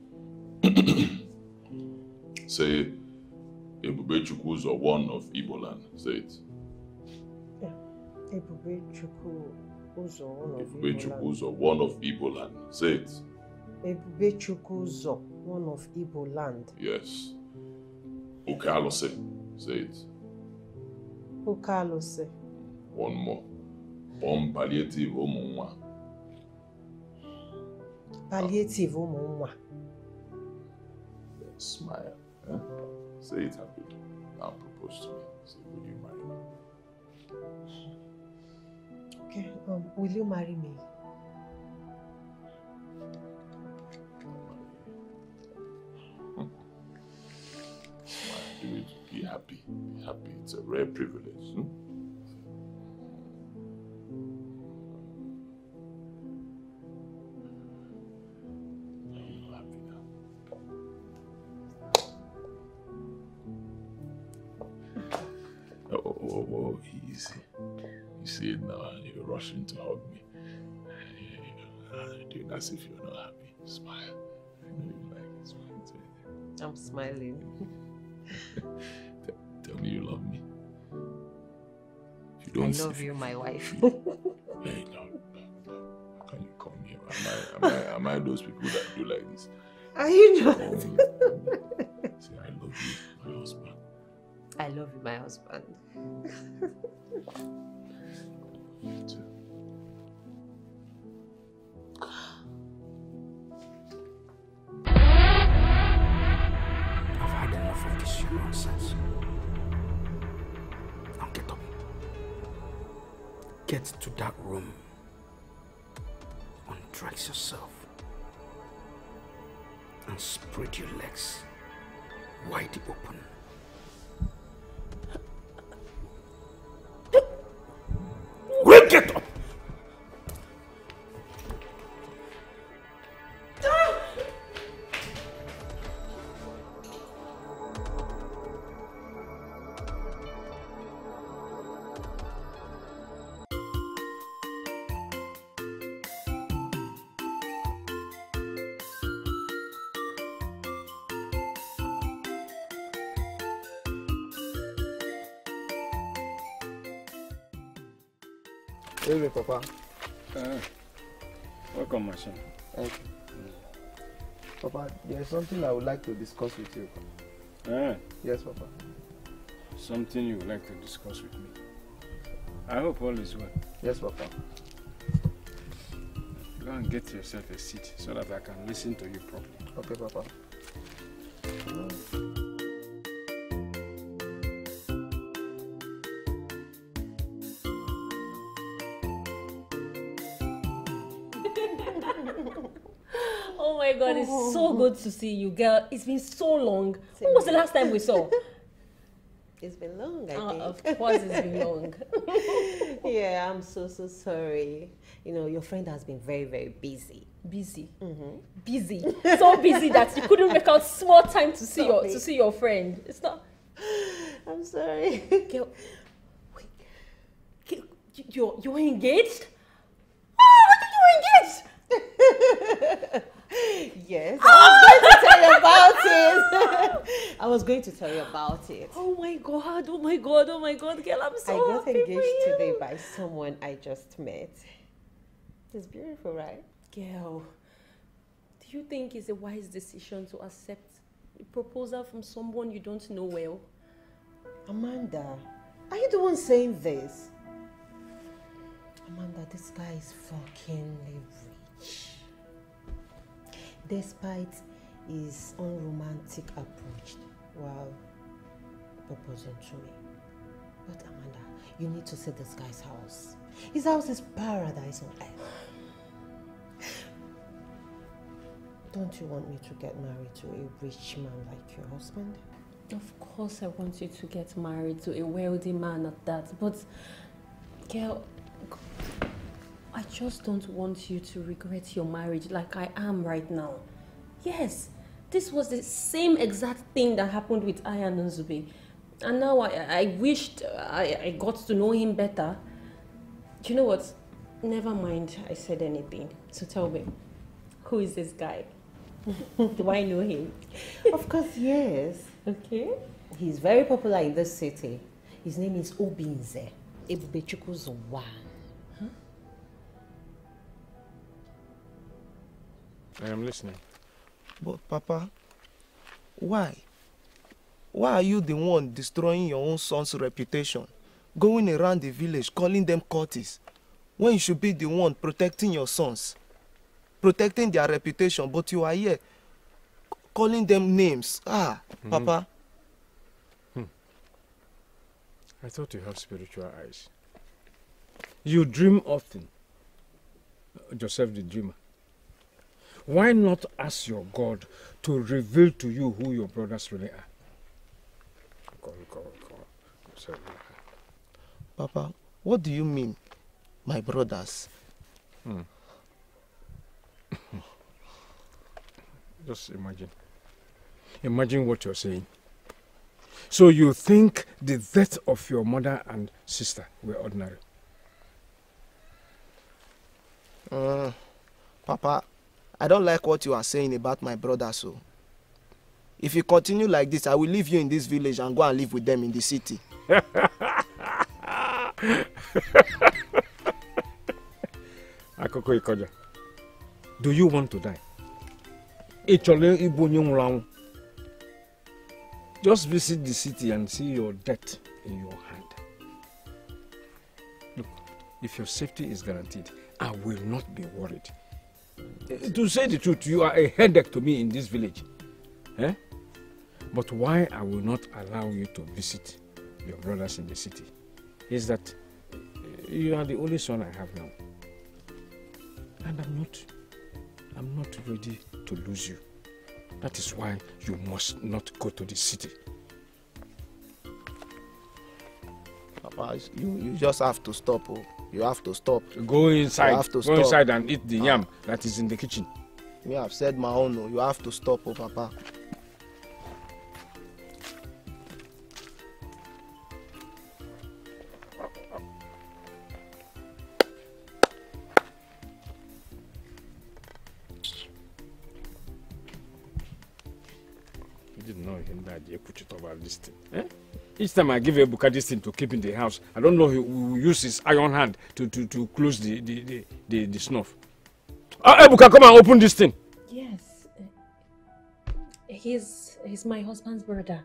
Say, Ebube Chukwuzo, one of Igbo land. Say it. Yeah. Ebube Chukwuzo, one of Ebube Igbo land. Chukwuzo, one of Igbo land. Say it. Ebube Chukwuzo, one of Igbo land. Yes. Okalose. Say it. Okalose. One more. Bomb palliative omunwa. Palliative omunwa. Smile. Eh? Say it happily. Now propose to me. Say, will you marry me? Okay, um, will you marry me? Smile. Do it. Be happy. Be happy. It's a rare privilege. Hmm? Oh, oh, oh, easy. You see it now and you're rushing to hug me. You're doing as if you're not happy. Smile. I know you like it. Smile to it. I'm smiling. tell, tell me you love me. If you don't I see- love you, my wife. Hey, no, no, no. How can you come here? Am I, am I, am I those people that do like this? Are you not? Come here. Say, I love you, my husband. I love you, my husband. You too. I've had enough of this nonsense. Now get up. Get to that room. Undress yourself. And spread your legs wide open. Will get up! Hey, Papa. Uh, welcome, my son. Thank you. Papa, there's something I would like to discuss with you. Uh, Yes, Papa. something you would like to discuss with me. I hope all is well. Yes, Papa. Go and get yourself a seat so that I can listen to you properly. Okay, Papa. Oh my God, it's so good to see you, girl. It's been so long. When was the last time we saw? It's been long, I Oh, think. of course it's been long. Yeah, I'm so, so sorry. You know, your friend has been very, very busy. Busy? Mm-hmm. Busy. So busy that you couldn't make out small time to see your Sorry. to see your friend. It's not. I'm sorry. Girl, wait. Girl, you- You're you're engaged? Oh, when did you engage? Yes, I was going to tell you about it. I was going to tell you about it. Oh my God! Oh my God! Oh my God, girl, I'm so I got happy engaged for you. today by someone I just met. It's beautiful, right? Girl, do you think it's a wise decision to accept a proposal from someone you don't know well? Amanda, are you the one saying this? Amanda, this guy is fuckingly rich. Despite his unromantic approach while proposing to me. But Amanda, you need to see this guy's house. His house is paradise on earth. Don't you want me to get married to a rich man like your husband? Of course I want you to get married to a wealthy man at that, but girl, I just don't want you to regret your marriage like I am right now. Yes, this was the same exact thing that happened with Aya and Nzube. And now I, I wished I, I got to know him better. You know what? Never mind I said anything. So tell me, who is this guy? Do I know him? Of course, yes. Okay. He's very popular in this city. His name is Obinze. Ebubechukwu Zowa. Huh? I am listening. But Papa, why? Why are you the one destroying your own son's reputation? Going around the village calling them cultists, when you should be the one protecting your sons, protecting their reputation, but you are here calling them names. Ah, mm-hmm. Papa. Hmm. I thought you have spiritual eyes. You dream often. Joseph the dreamer. Why not ask your God to reveal to you who your brothers really are? Go, go, go. Papa, what do you mean, my brothers? Hmm. Just imagine. Imagine what you're saying. So you think the death of your mother and sister were ordinary? Uh, Papa, I don't like what you are saying about my brother, so if you continue like this, I will leave you in this village and go and live with them in the city. Akoko Ikoja, do you want to die? Just visit the city and see your death in your hand. Look, if your safety is guaranteed, I will not be worried. To say the truth, you are a headache to me in this village. Eh? But why I will not allow you to visit your brothers in the city is that you are the only son I have now. And I'm not, I'm not ready to lose you. That is why you must not go to the city. Papa, you, you just have to stop. Oh. You have to stop. Go inside. You have to go stop. inside and eat the yam that is in the kitchen. Me have said my own. Oh. You have to stop, oh, Papa. You didn't know him that you put it over this thing. Eh? Each time I give Ebuka this thing to keep in the house, I don't know he will use his iron hand to, to, to close the, the, the, the, the snuff. Ah, Ebuka, come and open this thing. Yes. He's, he's my husband's brother.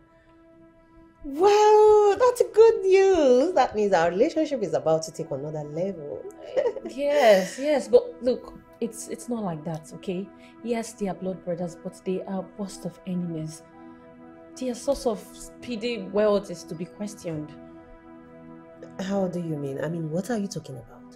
Wow, that's good news. That means our relationship is about to take another level. Yes, yes, but look, it's it's not like that, okay? Yes, they are blood brothers, but they are worst of enemies. Their source of speedy wealth is to be questioned. How do you mean? I mean, what are you talking about?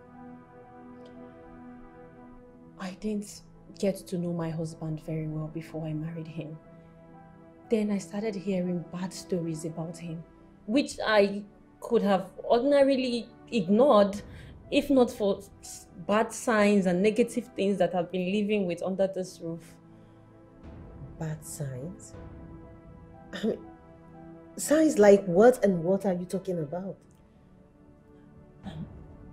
I didn't get to know my husband very well before I married him. Then I started hearing bad stories about him, which I could have ordinarily ignored if not for bad signs and negative things that I've been living with under this roof. Bad signs? I mean, signs like what and what are you talking about? Um,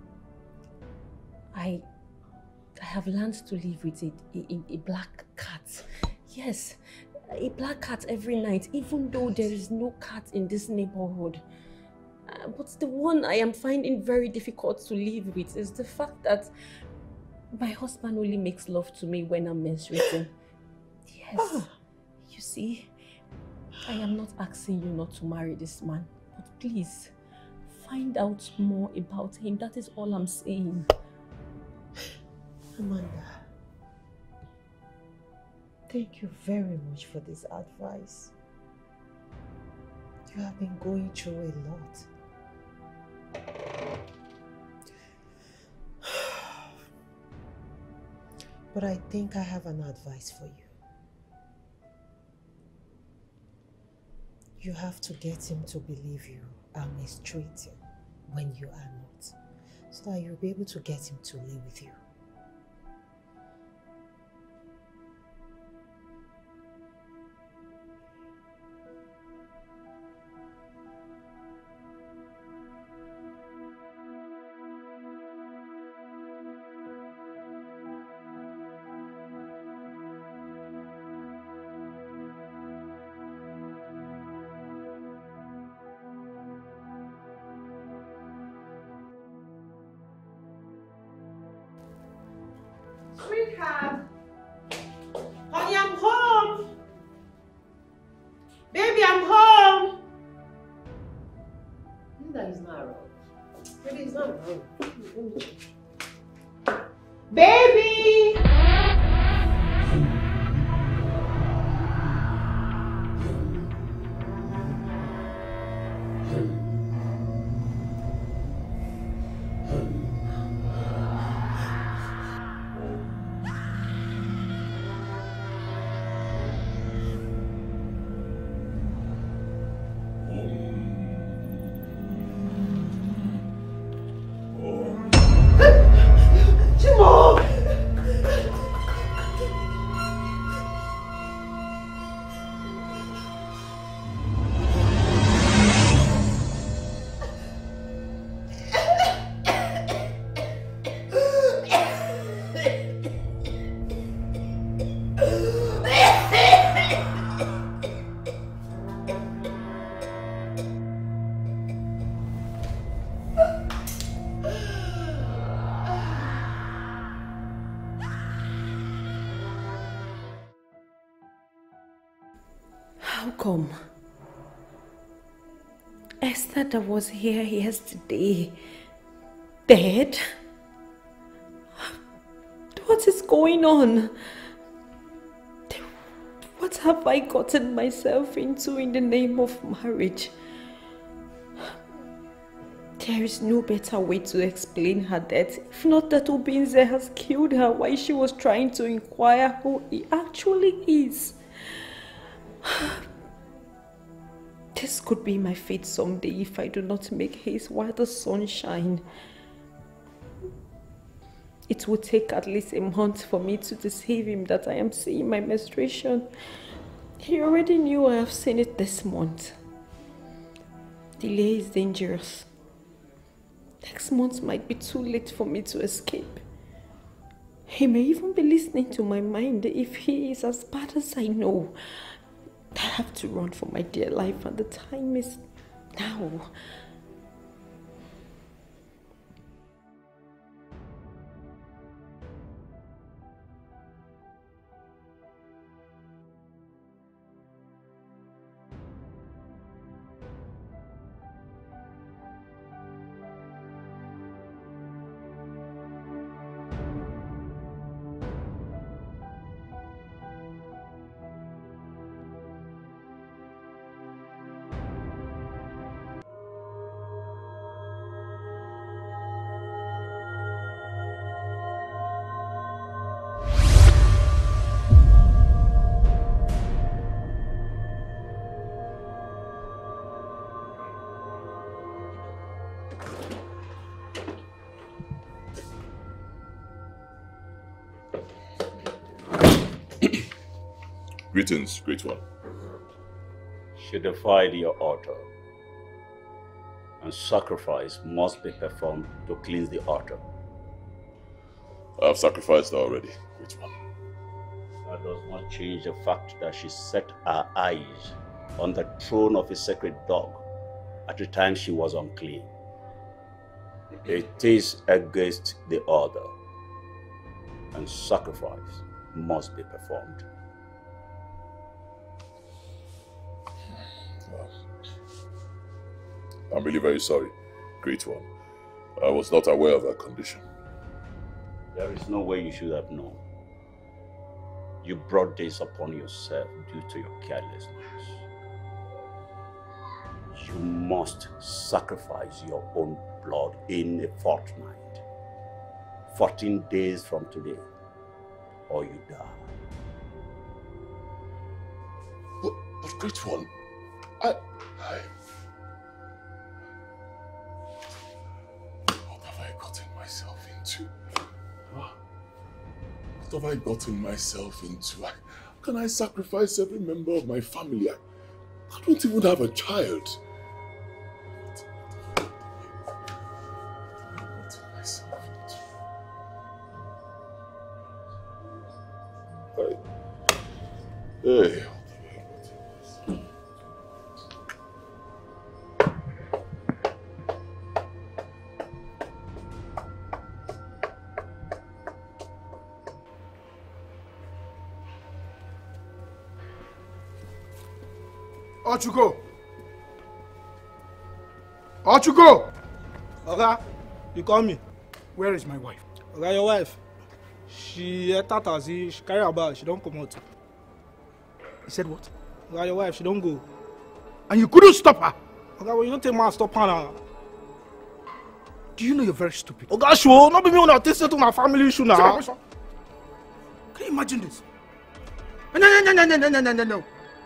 I, I have learned to live with a, a, a black cat. Yes, a black cat every night, even though there is no cat in this neighborhood. Uh, but the one I am finding very difficult to live with is the fact that my husband only makes love to me when I'm menstruating. Yes, oh. You see, I am not asking you not to marry this man, but please, find out more about him. That is all I'm saying. Amanda, thank you very much for this advice. You have been going through a lot. But I think I have an advice for you. You have to get him to believe you are menstruating when you are not. so that you'll be able to get him to live with you. Sweetheart, honey, I'm home. Baby, I'm home. Linda is not around. Baby is not around. Baby! How come? Esther that was here yesterday, dead? What is going on? What have I gotten myself into in the name of marriage? There is no better way to explain her death. If not that Obinze has killed her while she was trying to inquire who he actually is. This could be my fate someday if I do not make haste while the sun shines. It will take at least a month for me to deceive him that I am seeing my menstruation. He already knew I have seen it this month. Delay is dangerous. Next month might be too late for me to escape. He may even be listening to my mind if he is as bad as I know. I have to run for my dear life and the time is now. Greetings, great one. She defied your altar, and sacrifice must be performed to cleanse the altar. I have sacrificed already, great one. That does not change the fact that she set her eyes on the throne of a sacred dog at the time she was unclean. It is against the order, and sacrifice must be performed. I'm really very sorry, great one. I was not aware of her condition. There is no way you should have known. You brought this upon yourself due to your carelessness. You must sacrifice your own blood in a fortnight. Fourteen days from today, or you die. But, but great one, I... I... What have I gotten to? Huh? What have I gotten myself into? How can I sacrifice every member of my family? I, I don't even have a child. Hey. Ochuko! Ochuko! Oga, you call me? Where is my wife? Oga, your wife. She ate as she carry her bag, she don't come out. He said what? Oga, your wife, she don't go. And you couldn't stop her? Oga, well, you don't take man stop her now. Do you know you're very stupid? Oga, sure, not be me when I take to my family issue now. Can you imagine this? No, no, no, no, no, no, no, no, no.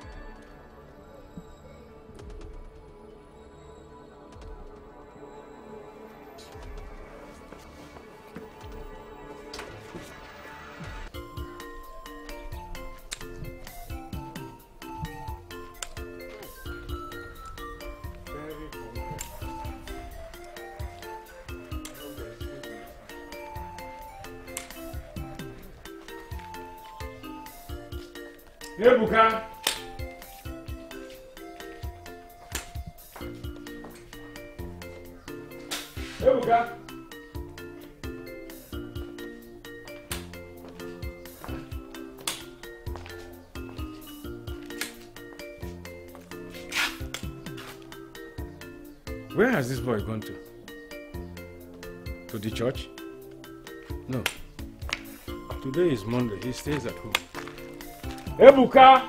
Ebuka! Ebuka! Where has this boy gone to? To the church? No. Today is Monday. He stays at home. Ebuka!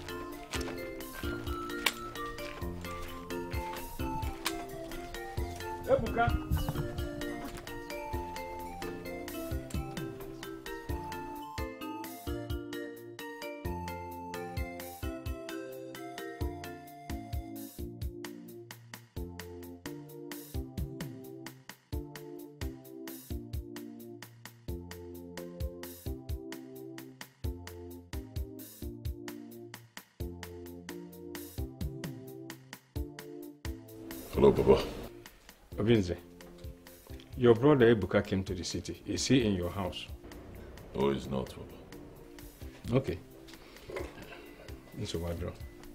Ebuka! Hello, Papa. Obinze, your brother Ebuka came to the city. Is he in your house? No, he's not, Papa. Okay. It's over, bro.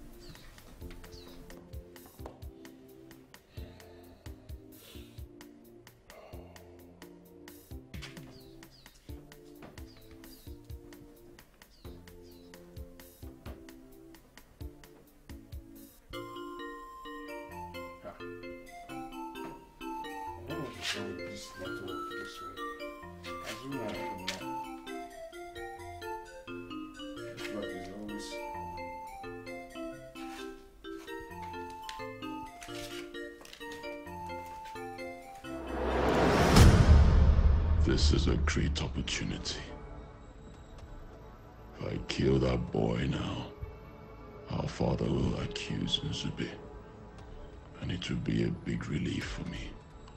This is a great opportunity. If I kill that boy now, our father will accuse Nzube. And it will be a big relief for me.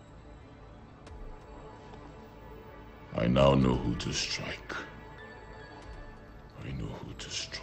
I now know who to strike. I know who to strike.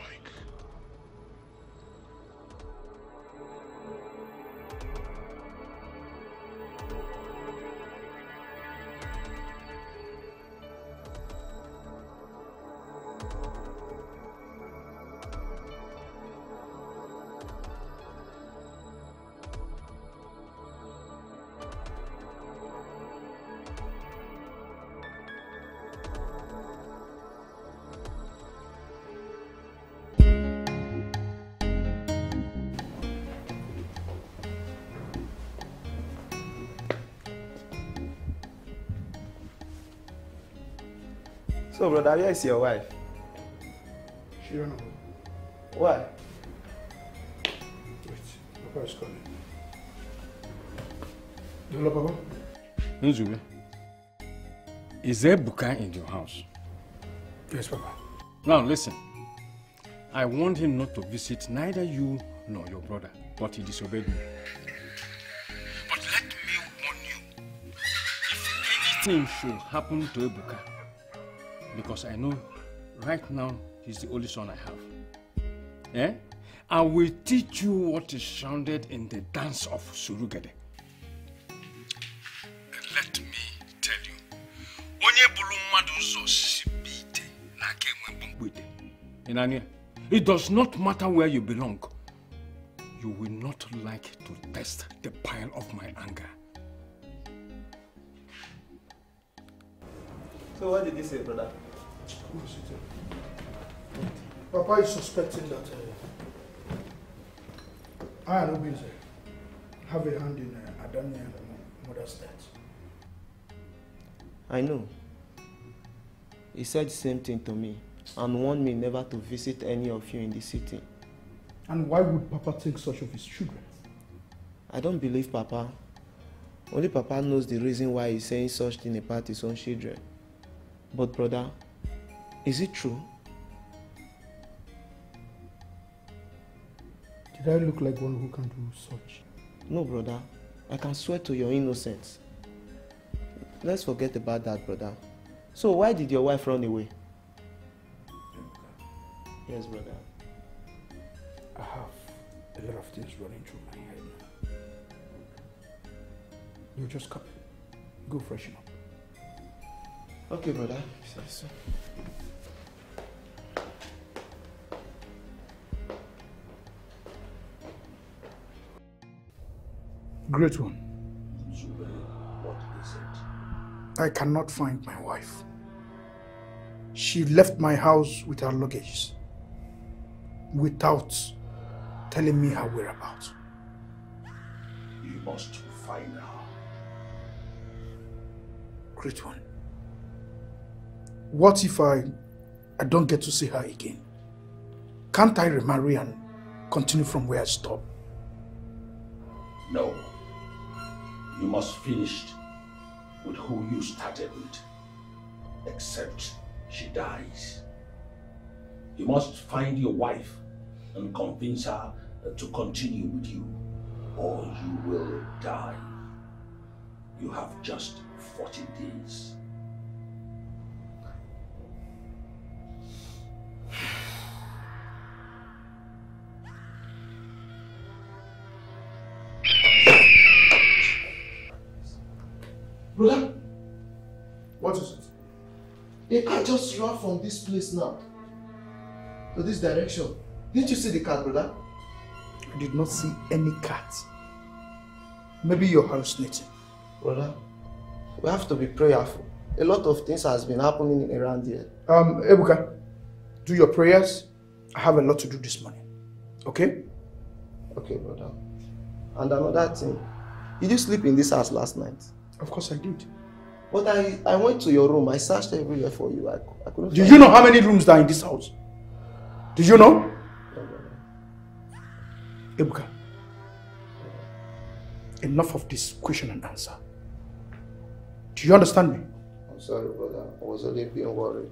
So, brother, where is your wife? She don't know. Why? Wait, Papa is calling. Hello, Papa. Nzube, is there Ebuka in your house? Yes, Papa. Now, listen. I warned him not to visit neither you nor your brother, but he disobeyed me. But let me warn you, if thing should happen to Ebuka, because I know right now he's the only son I have, eh? I will teach you what is sounded in the dance of Surugede. Let me tell you, onye bulu mmadụ ụzọ sibite na aka enwe mgbede. Inania, it does not matter where you belong. You will not like to test the pile of my anger. So what did he say, brother? Papa is suspecting that uh, I and Obi have a hand in uh, Adania and my mother's death. I know. He said the same thing to me and warned me never to visit any of you in the city. And why would Papa think such of his children? I don't believe Papa. Only Papa knows the reason why he's saying such thing about his own children. But brother, is it true? Did I look like one who can do such? No, brother. I can swear to your innocence. Let's forget about that, brother. So why did your wife run away? Yes, brother. I have a lot of things running through my head now. You just come. Go freshen up. Okay, brother. So. Great one. What is it? I cannot find my wife. She left my house with her luggage without telling me her whereabouts. You must find her. Great one. What if I, I don't get to see her again? Can't I remarry and continue from where I stopped? No. You must finish with who you started with, except she dies. You must find your wife and convince her to continue with you, or you will die. You have just forty days. Brother, what is it? You can't just run from this place now to this direction. Didn't you see the cat, brother? I did not see any cat. Maybe you're hallucinating. Brother, we have to be prayerful. A lot of things has been happening around here. Um, Ebuka, do your prayers. I have a lot to do this morning. Okay? Okay, brother. And another thing, did you sleep in this house last night? Of course I did. But I, I went to your room. I searched everywhere for you. I, I couldn't Do you know how many rooms there are in this house? Do you know? No, brother. Ebuka, enough of this question and answer. Do you understand me? I'm sorry, brother. I was only being worried.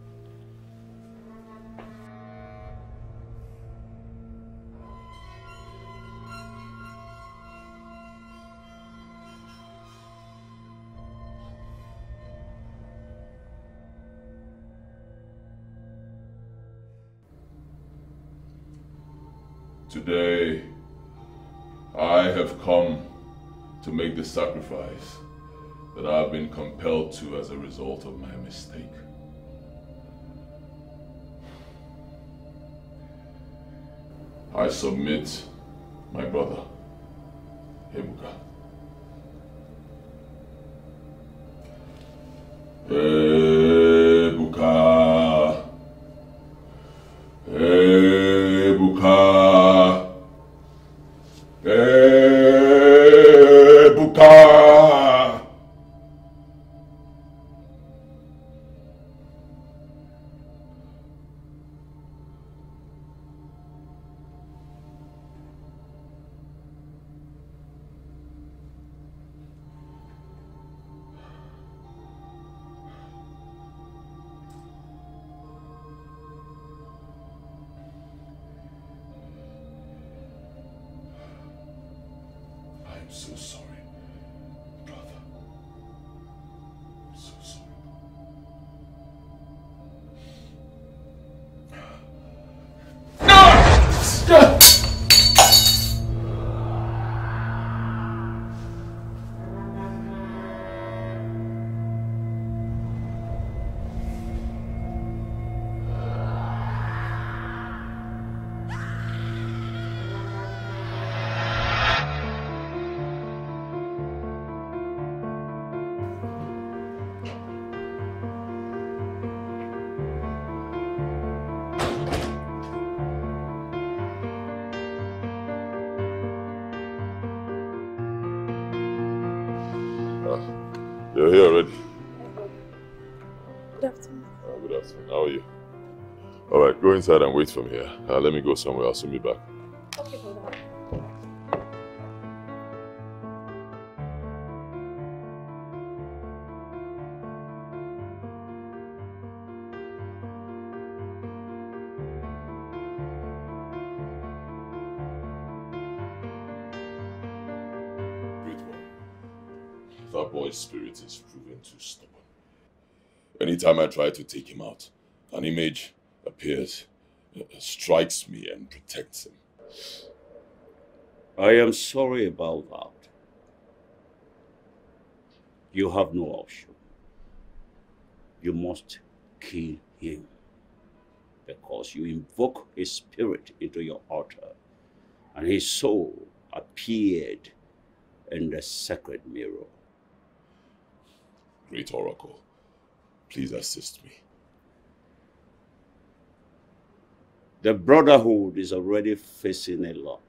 Today, I have come to make the sacrifice that I have been compelled to as a result of my mistake. I submit my brother, Ebuka. Ebuka. Ebuka. Ebuka. I'm so sorry, brother. You're here already. Good afternoon. Uh, good afternoon. How are you? All right, go inside and wait for me here. Uh, let me go somewhere. I'll soon be back. Okay, brother. That boy's spirit is proving too stubborn. Anytime I try to take him out, an image appears, uh, strikes me and protects him. I am sorry about that. You have no option. You must kill him because you invoke his spirit into your altar and his soul appeared in the sacred mirror. Great Oracle, please assist me. The Brotherhood is already facing a lot.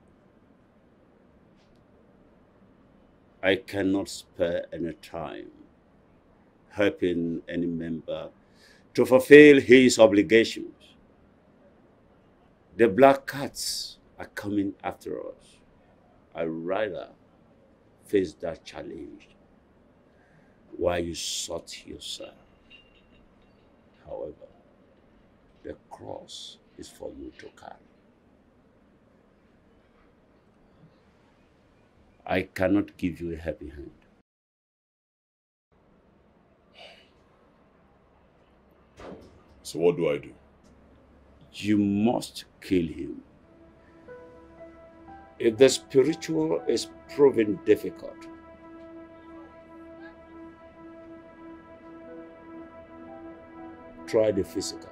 I cannot spare any time helping any member to fulfill his obligations. The Black Cats are coming after us. I'd rather face that challenge while you sort yourself. However, the cross is for you to carry. I cannot give you a happy hand. So what do I do? You must kill him. If the spiritual is proven difficult, try the physical.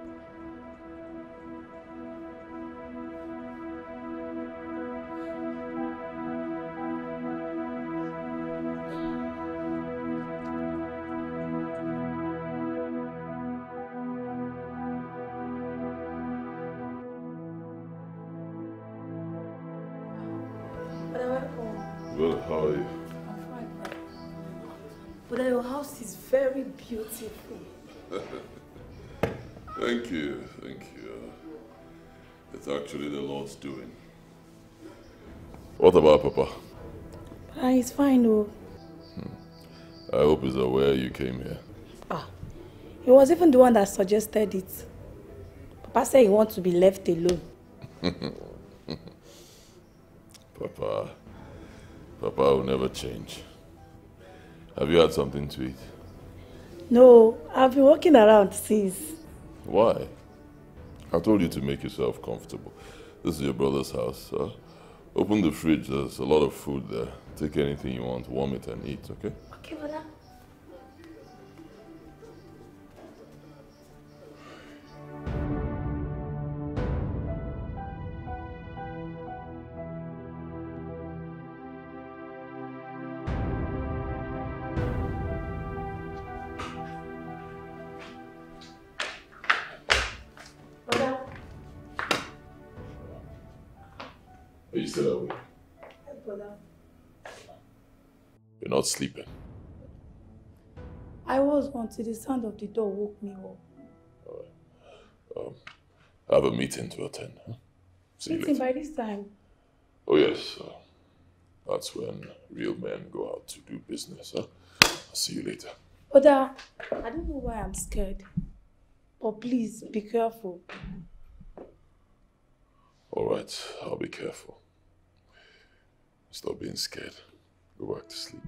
Well, how are you? I'm fine. But your house is very beautiful. Thank you, thank you. It's actually the Lord's doing. What about Papa? Ah, he's fine, oh. I hope he's aware you came here. Ah, he was even the one that suggested it. Papa said he wants to be left alone. Papa, Papa will never change. Have you had something to eat? No, I've been walking around since. Why? I told you to make yourself comfortable. This is your brother's house. Uh, open the fridge, there's a lot of food there. Take anything you want, warm it and eat, okay? Okay, brother. Are you still awake? Brother. You're not sleeping. I was until the sound of the door woke me up. Um, I have a meeting to attend. Huh? See you Meeting later. by this time. Oh yes, uh, that's when real men go out to do business. Huh? I'll see you later. Brother, I don't know why I'm scared. But please, be careful. All right, I'll be careful. Stop being scared. Go back to sleep.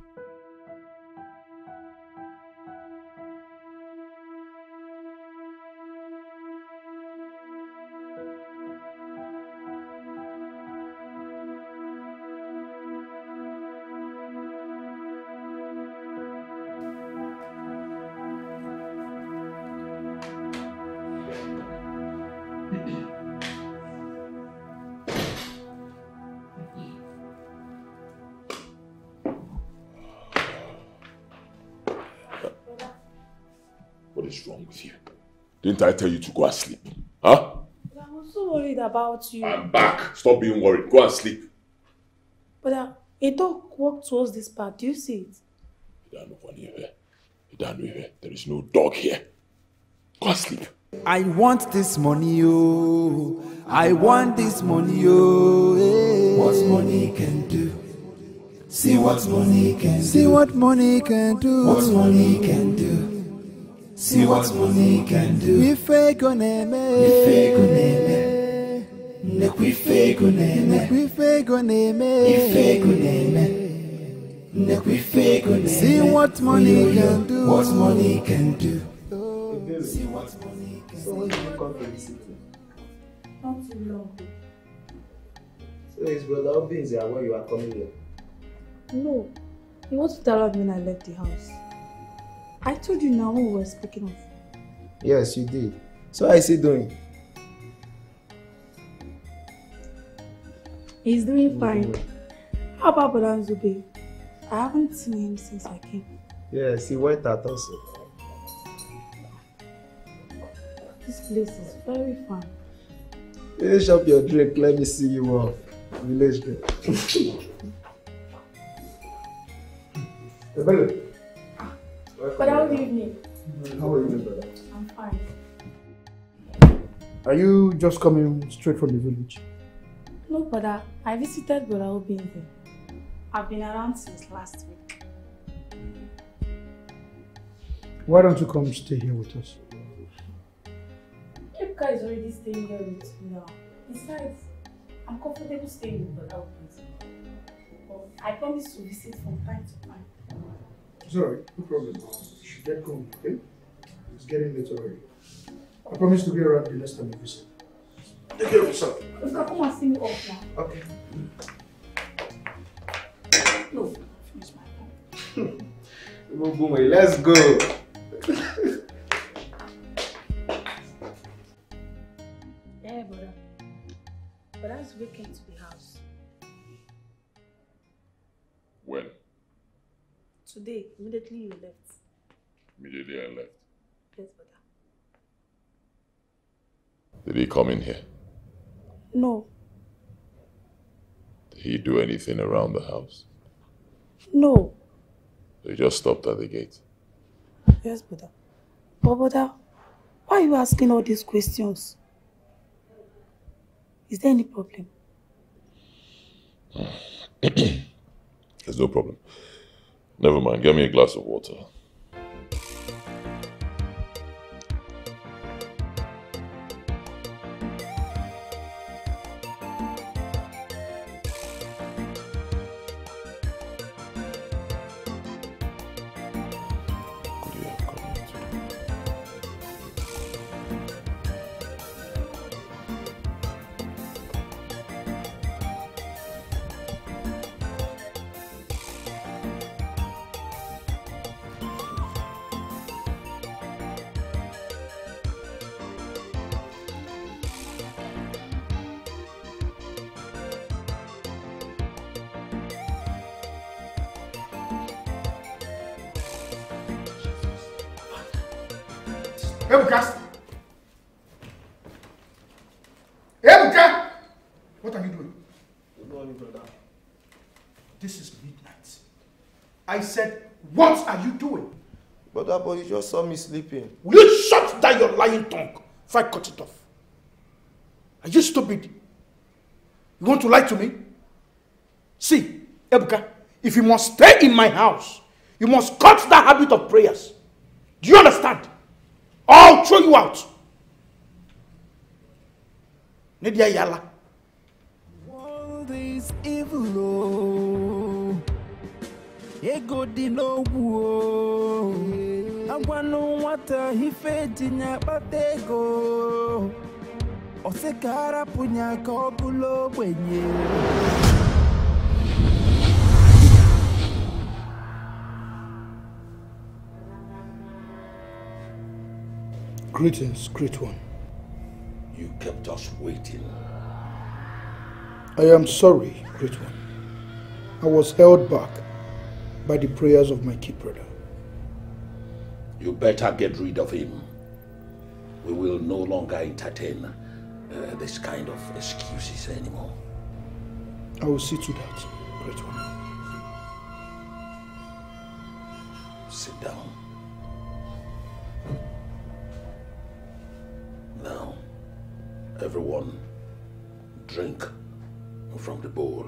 What is wrong with you? Didn't I tell you to go and sleep? Huh? I was so worried about you. I'm back. Stop being worried. Go and sleep. But uh, a dog walked towards this path. Do you see it? There is no dog here. Go and sleep. I want this money, oh. I want this money, oh. Hey. What money can do? See what money can do. See what money can do. What money can do. See what money can do. We fake on me. We fake on me. Nek we fake on me. Nek we fake on me. We fake on me. Nek we fake on me. See what money can do. What money can do. See what money can do. So when did you come to the city? Not too long. So his brother Obi is there when you are coming here? No. He wasn't around when I left the house. I told you now when we were speaking of. Yes, you did. So how is he doing? He's doing fine. How about Brother Zube? I haven't seen him since I came. Yes, he went out also. This place is very fun. Finish up your drink, let me see you off. Village girl. But how good evening. How are you, brother? I'm fine. Are you just coming straight from the village? No, brother. I visited Brother Obi there. I've been around since last week. Why don't you come stay here with us? Ebuka is already staying here with me now. Besides, I'm comfortable staying with Brother Obi. But I promise to visit from time to time. It's alright, no problem. You should get home, okay? It's getting late already. I promise to be around the next time you visit. Take care of yourself. Ebuka, come and see me off now. Okay. No, finish my phone. Let's go. Yeah, brother. But that's weekend to the house. When? Today, immediately you left. Immediately I left. Yes, brother. Did he come in here? No. Did he do anything around the house? No. He just stopped at the gate. Yes, brother. But brother, why are you asking all these questions? Is there any problem? There's no problem. Never mind. Get me a glass of water. Ebuka! Ebuka! What are you doing? Good morning, brother. This is midnight. I said, what are you doing? Brother, but you just saw me sleeping. Will you shut down your lying tongue if I cut it off? Are you stupid? You want to lie to me? See, Ebuka, if you must stay in my house, you must cut that habit of prayers. Do you understand? I'll throw you out. Nedia Yala. World is evil, oh. Ego di no wo. Agwanu wata hifeji nya batego. Osekara punya kobulo wenye. Greetings, great one. You kept us waiting. I am sorry, great one. I was held back by the prayers of my key brother. You better get rid of him. We will no longer entertain uh, this kind of excuses anymore. I will see to that, Great One. Sit down. Now, everyone, drink from the bowl.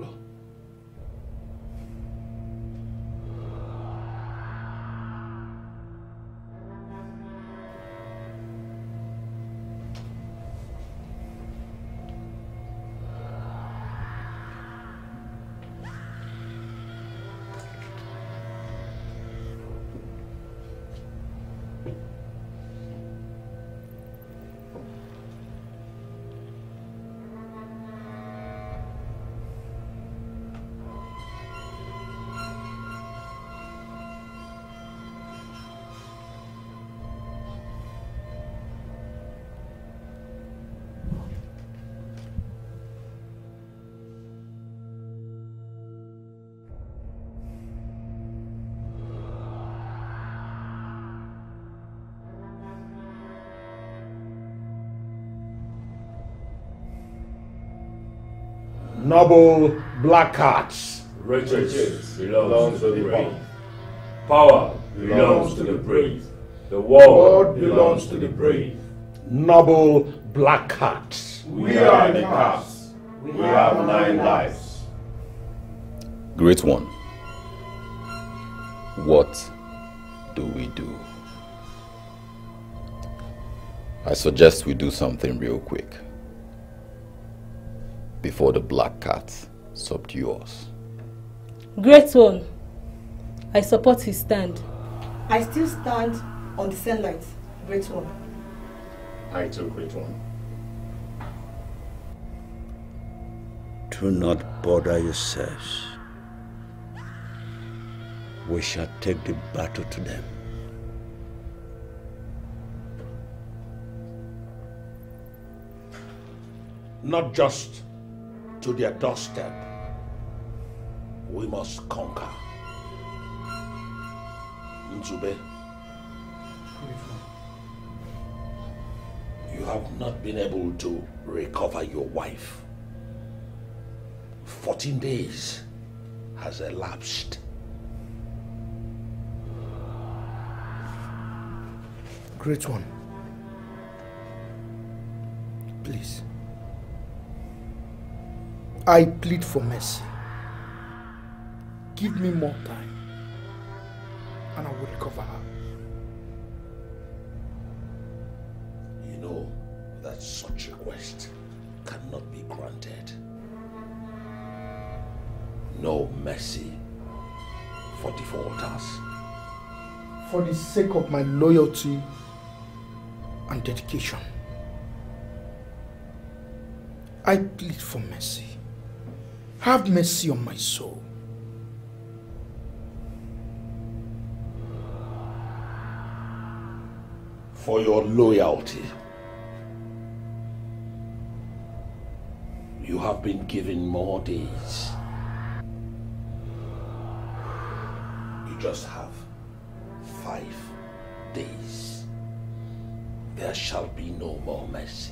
Noble black cats. Riches belongs to the brave. Power belongs to the brave. The world belongs to the brave. Noble black cats. We are the cats. We have nine lives. Great One, what do we do? I suggest we do something real quick before the black cats subdue us. Great One, I support his stand. I still stand on the same light, Great One. I too, Great One. Do not bother yourselves. We shall take the battle to them. Not just to their doorstep. We must conquer. Nzube, you have not been able to recover your wife. Fourteen days has elapsed. Great One, please. I plead for mercy. Give me more time, and I will recover her. You know that such request cannot be granted. No mercy for defaulters. For the sake of my loyalty and dedication, I plead for mercy. Have mercy on my soul. For your loyalty, you have been given more days. You just have five days. There shall be no more mercy.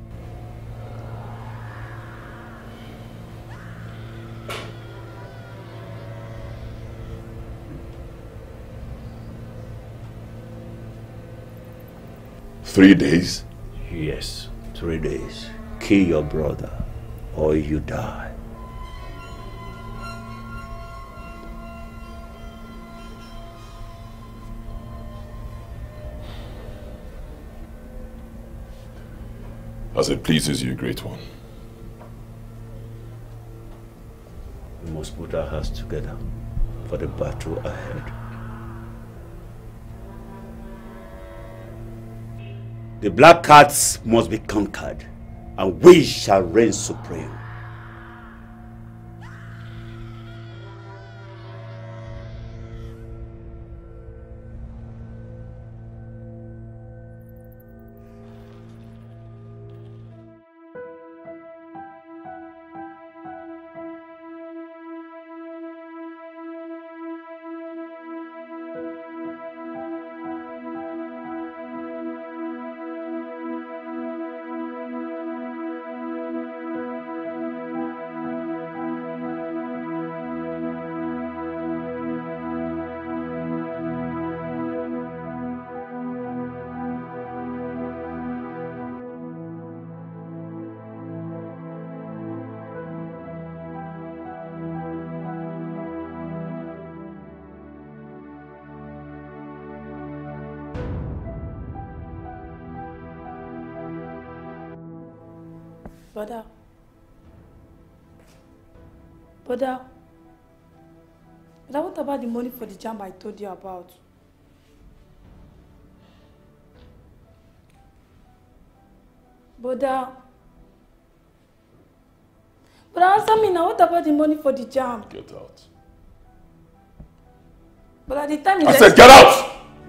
Three days? Yes, three days. Kill your brother, or you die. As it pleases you, Great One. We must put our hearts together for the battle ahead. The black cats must be conquered, and we shall reign supreme. Brother. Brother. Brother, what about the money for the jam I told you about? Brother. But answer me now, what about the money for the jam? Get out. But at the time I said get out!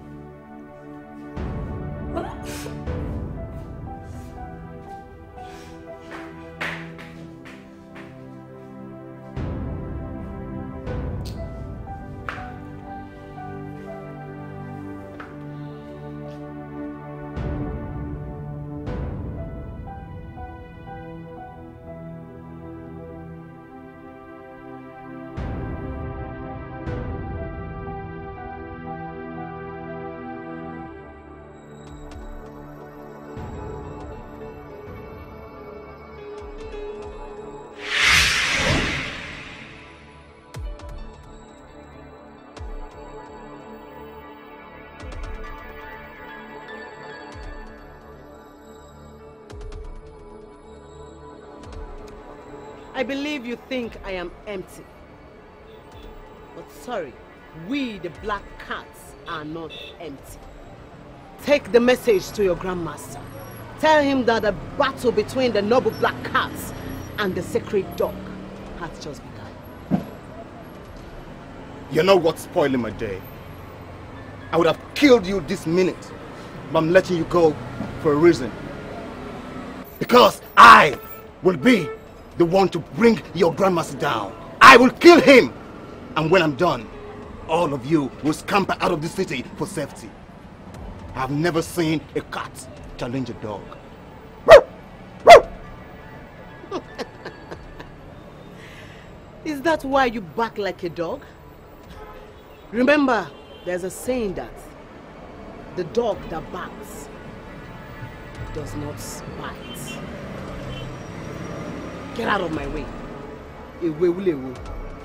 I believe you think I am empty. But sorry, we the Black Cats are not empty. Take the message to your Grandmaster. Tell him that the battle between the noble Black Cats and the sacred dog has just begun. You know what's spoiling my day? I would have killed you this minute, but I'm letting you go for a reason. Because I will be the one to bring your Grandmaster down. I will kill him! And when I'm done, all of you will scamper out of the city for safety. I've never seen a cat challenge a dog. Is that why you bark like a dog? Remember, there's a saying that the dog that barks does not bite. Get out of my way. Ewe ulewo.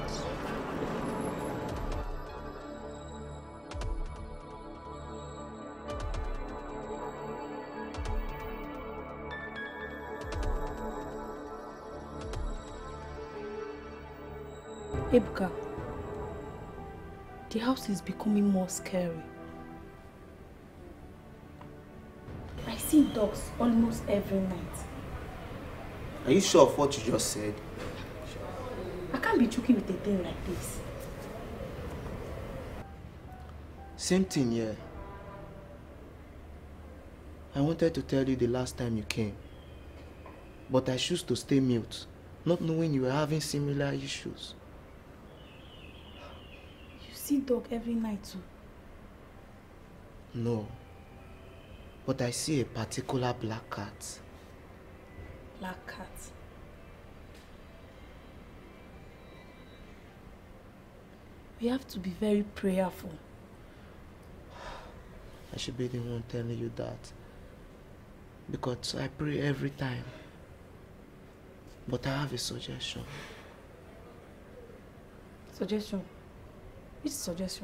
Ebuka, the house is becoming more scary. I see dogs almost every night. Are you sure of what you just said? I can't be joking with a thing like this. Same thing here. I wanted to tell you the last time you came, but I chose to stay mute, not knowing you were having similar issues. You see dog every night too? No, but I see a particular black cat. Black cat. We have to be very prayerful. I should be the one telling you that, because I pray every time. But I have a suggestion. Suggestion? Which suggestion?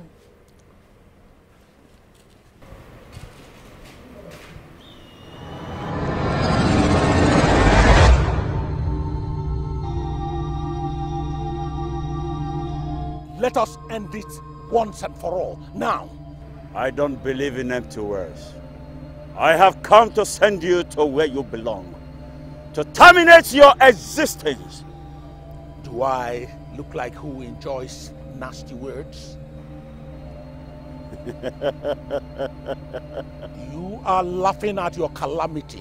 Let us end it once and for all, now. I don't believe in empty words. I have come to send you to where you belong, to terminate your existence. Do I look like who enjoys nasty words? You are laughing at your calamity.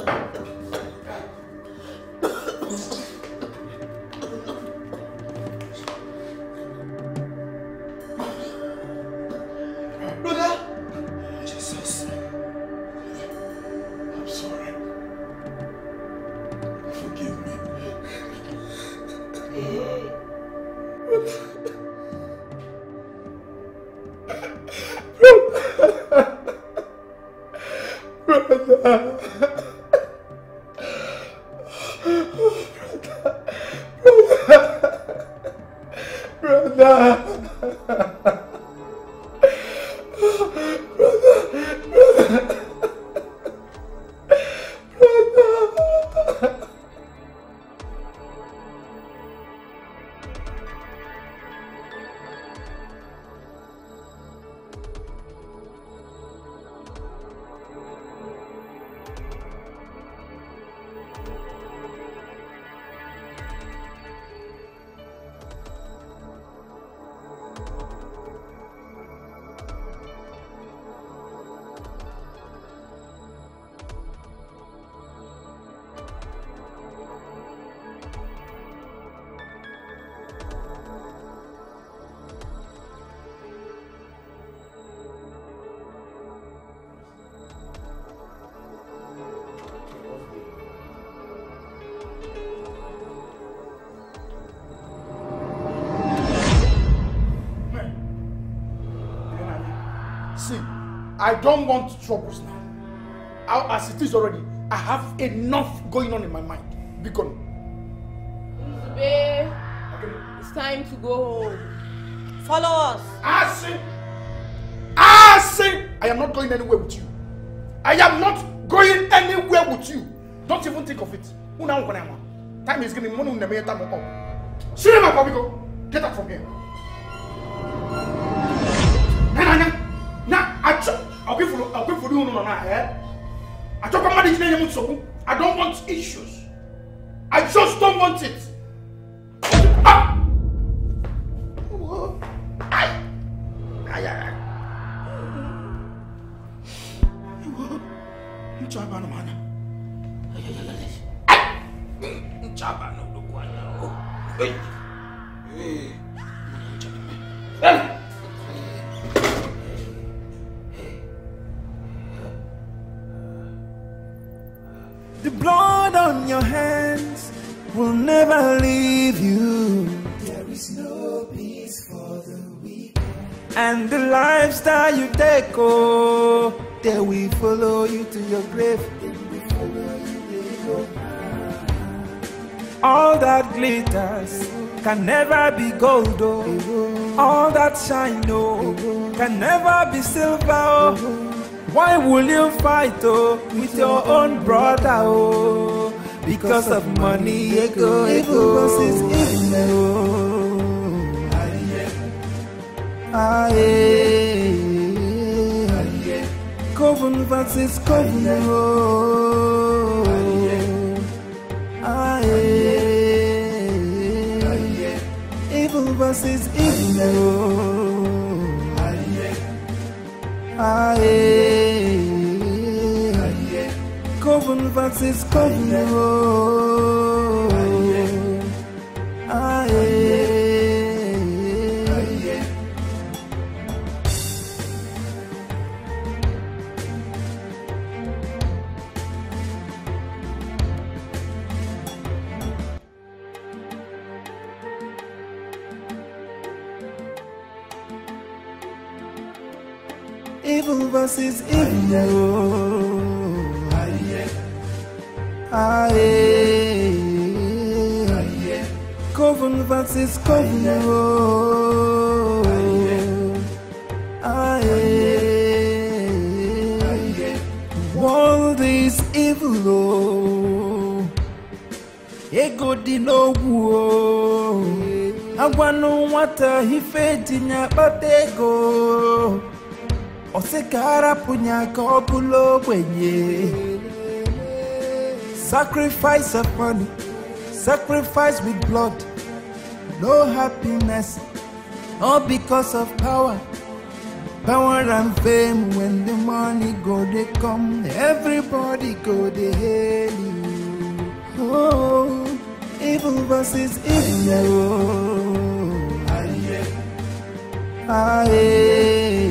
I don't want troubles now. I, as it is already, I have enough going on in my mind. Be gone. Babe, it's time to go home. Follow us. I say, I say, I am not going anywhere with you. I am not going anywhere with you. Don't even think of it. Time is getting money. Get out from here. Now, I'll give you, I'll give you no eh? I talk about it. I don't want issues. I just don't want it. Ah! Ay! Ay, ay, ay. Chaba no mana. Ay, ay, ay, ay. Chaba no do guana. Hey. Hey. Hey. The blood on your hands will never leave you. There is no peace for the weak. And the lifestyle you take, oh, they will follow you to your grave. They will follow you, they go. All that glitters can never be gold, oh. All that shine, oh, can never be silver, oh. Why will you fight, oh, with your own brother, oh? Because of money, ego, ego versus ego. Aye, coven versus coven, oh. Aye, evil versus evil. Aye, coven versus coven. Aye, evil versus evil. Aye, coven versus coven. Aye, world is evil. Ego di no wo. Agwano wata hifeti nya batego. Osekara punya kopulo kwenye. Sacrifice of money, sacrifice with blood. No happiness, all because of power. Power and fame, when the money go, they come. Everybody go, they hail you. Oh, evil versus evil. Aye.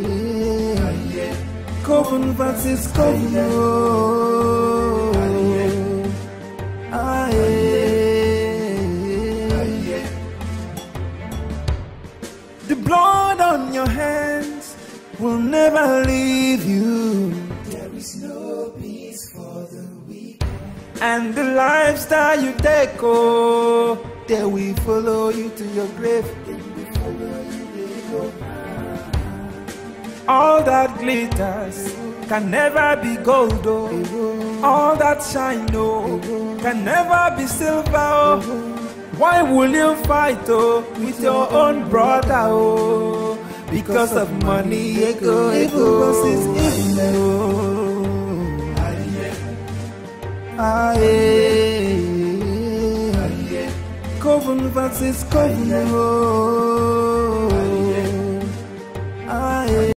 Coven versus coven. Aye. The blood on your hands will never leave you. There is no peace for the weak. And the lifestyle you take, oh, they will follow you to your grave. They will follow you, they go. All that glitters can never be gold, oh. All that shine, oh, can never be silver, oh. Why will you fight, oh, with your own brother, oh? Because of money, ego, ego versus evil. Aye. Coven versus coven.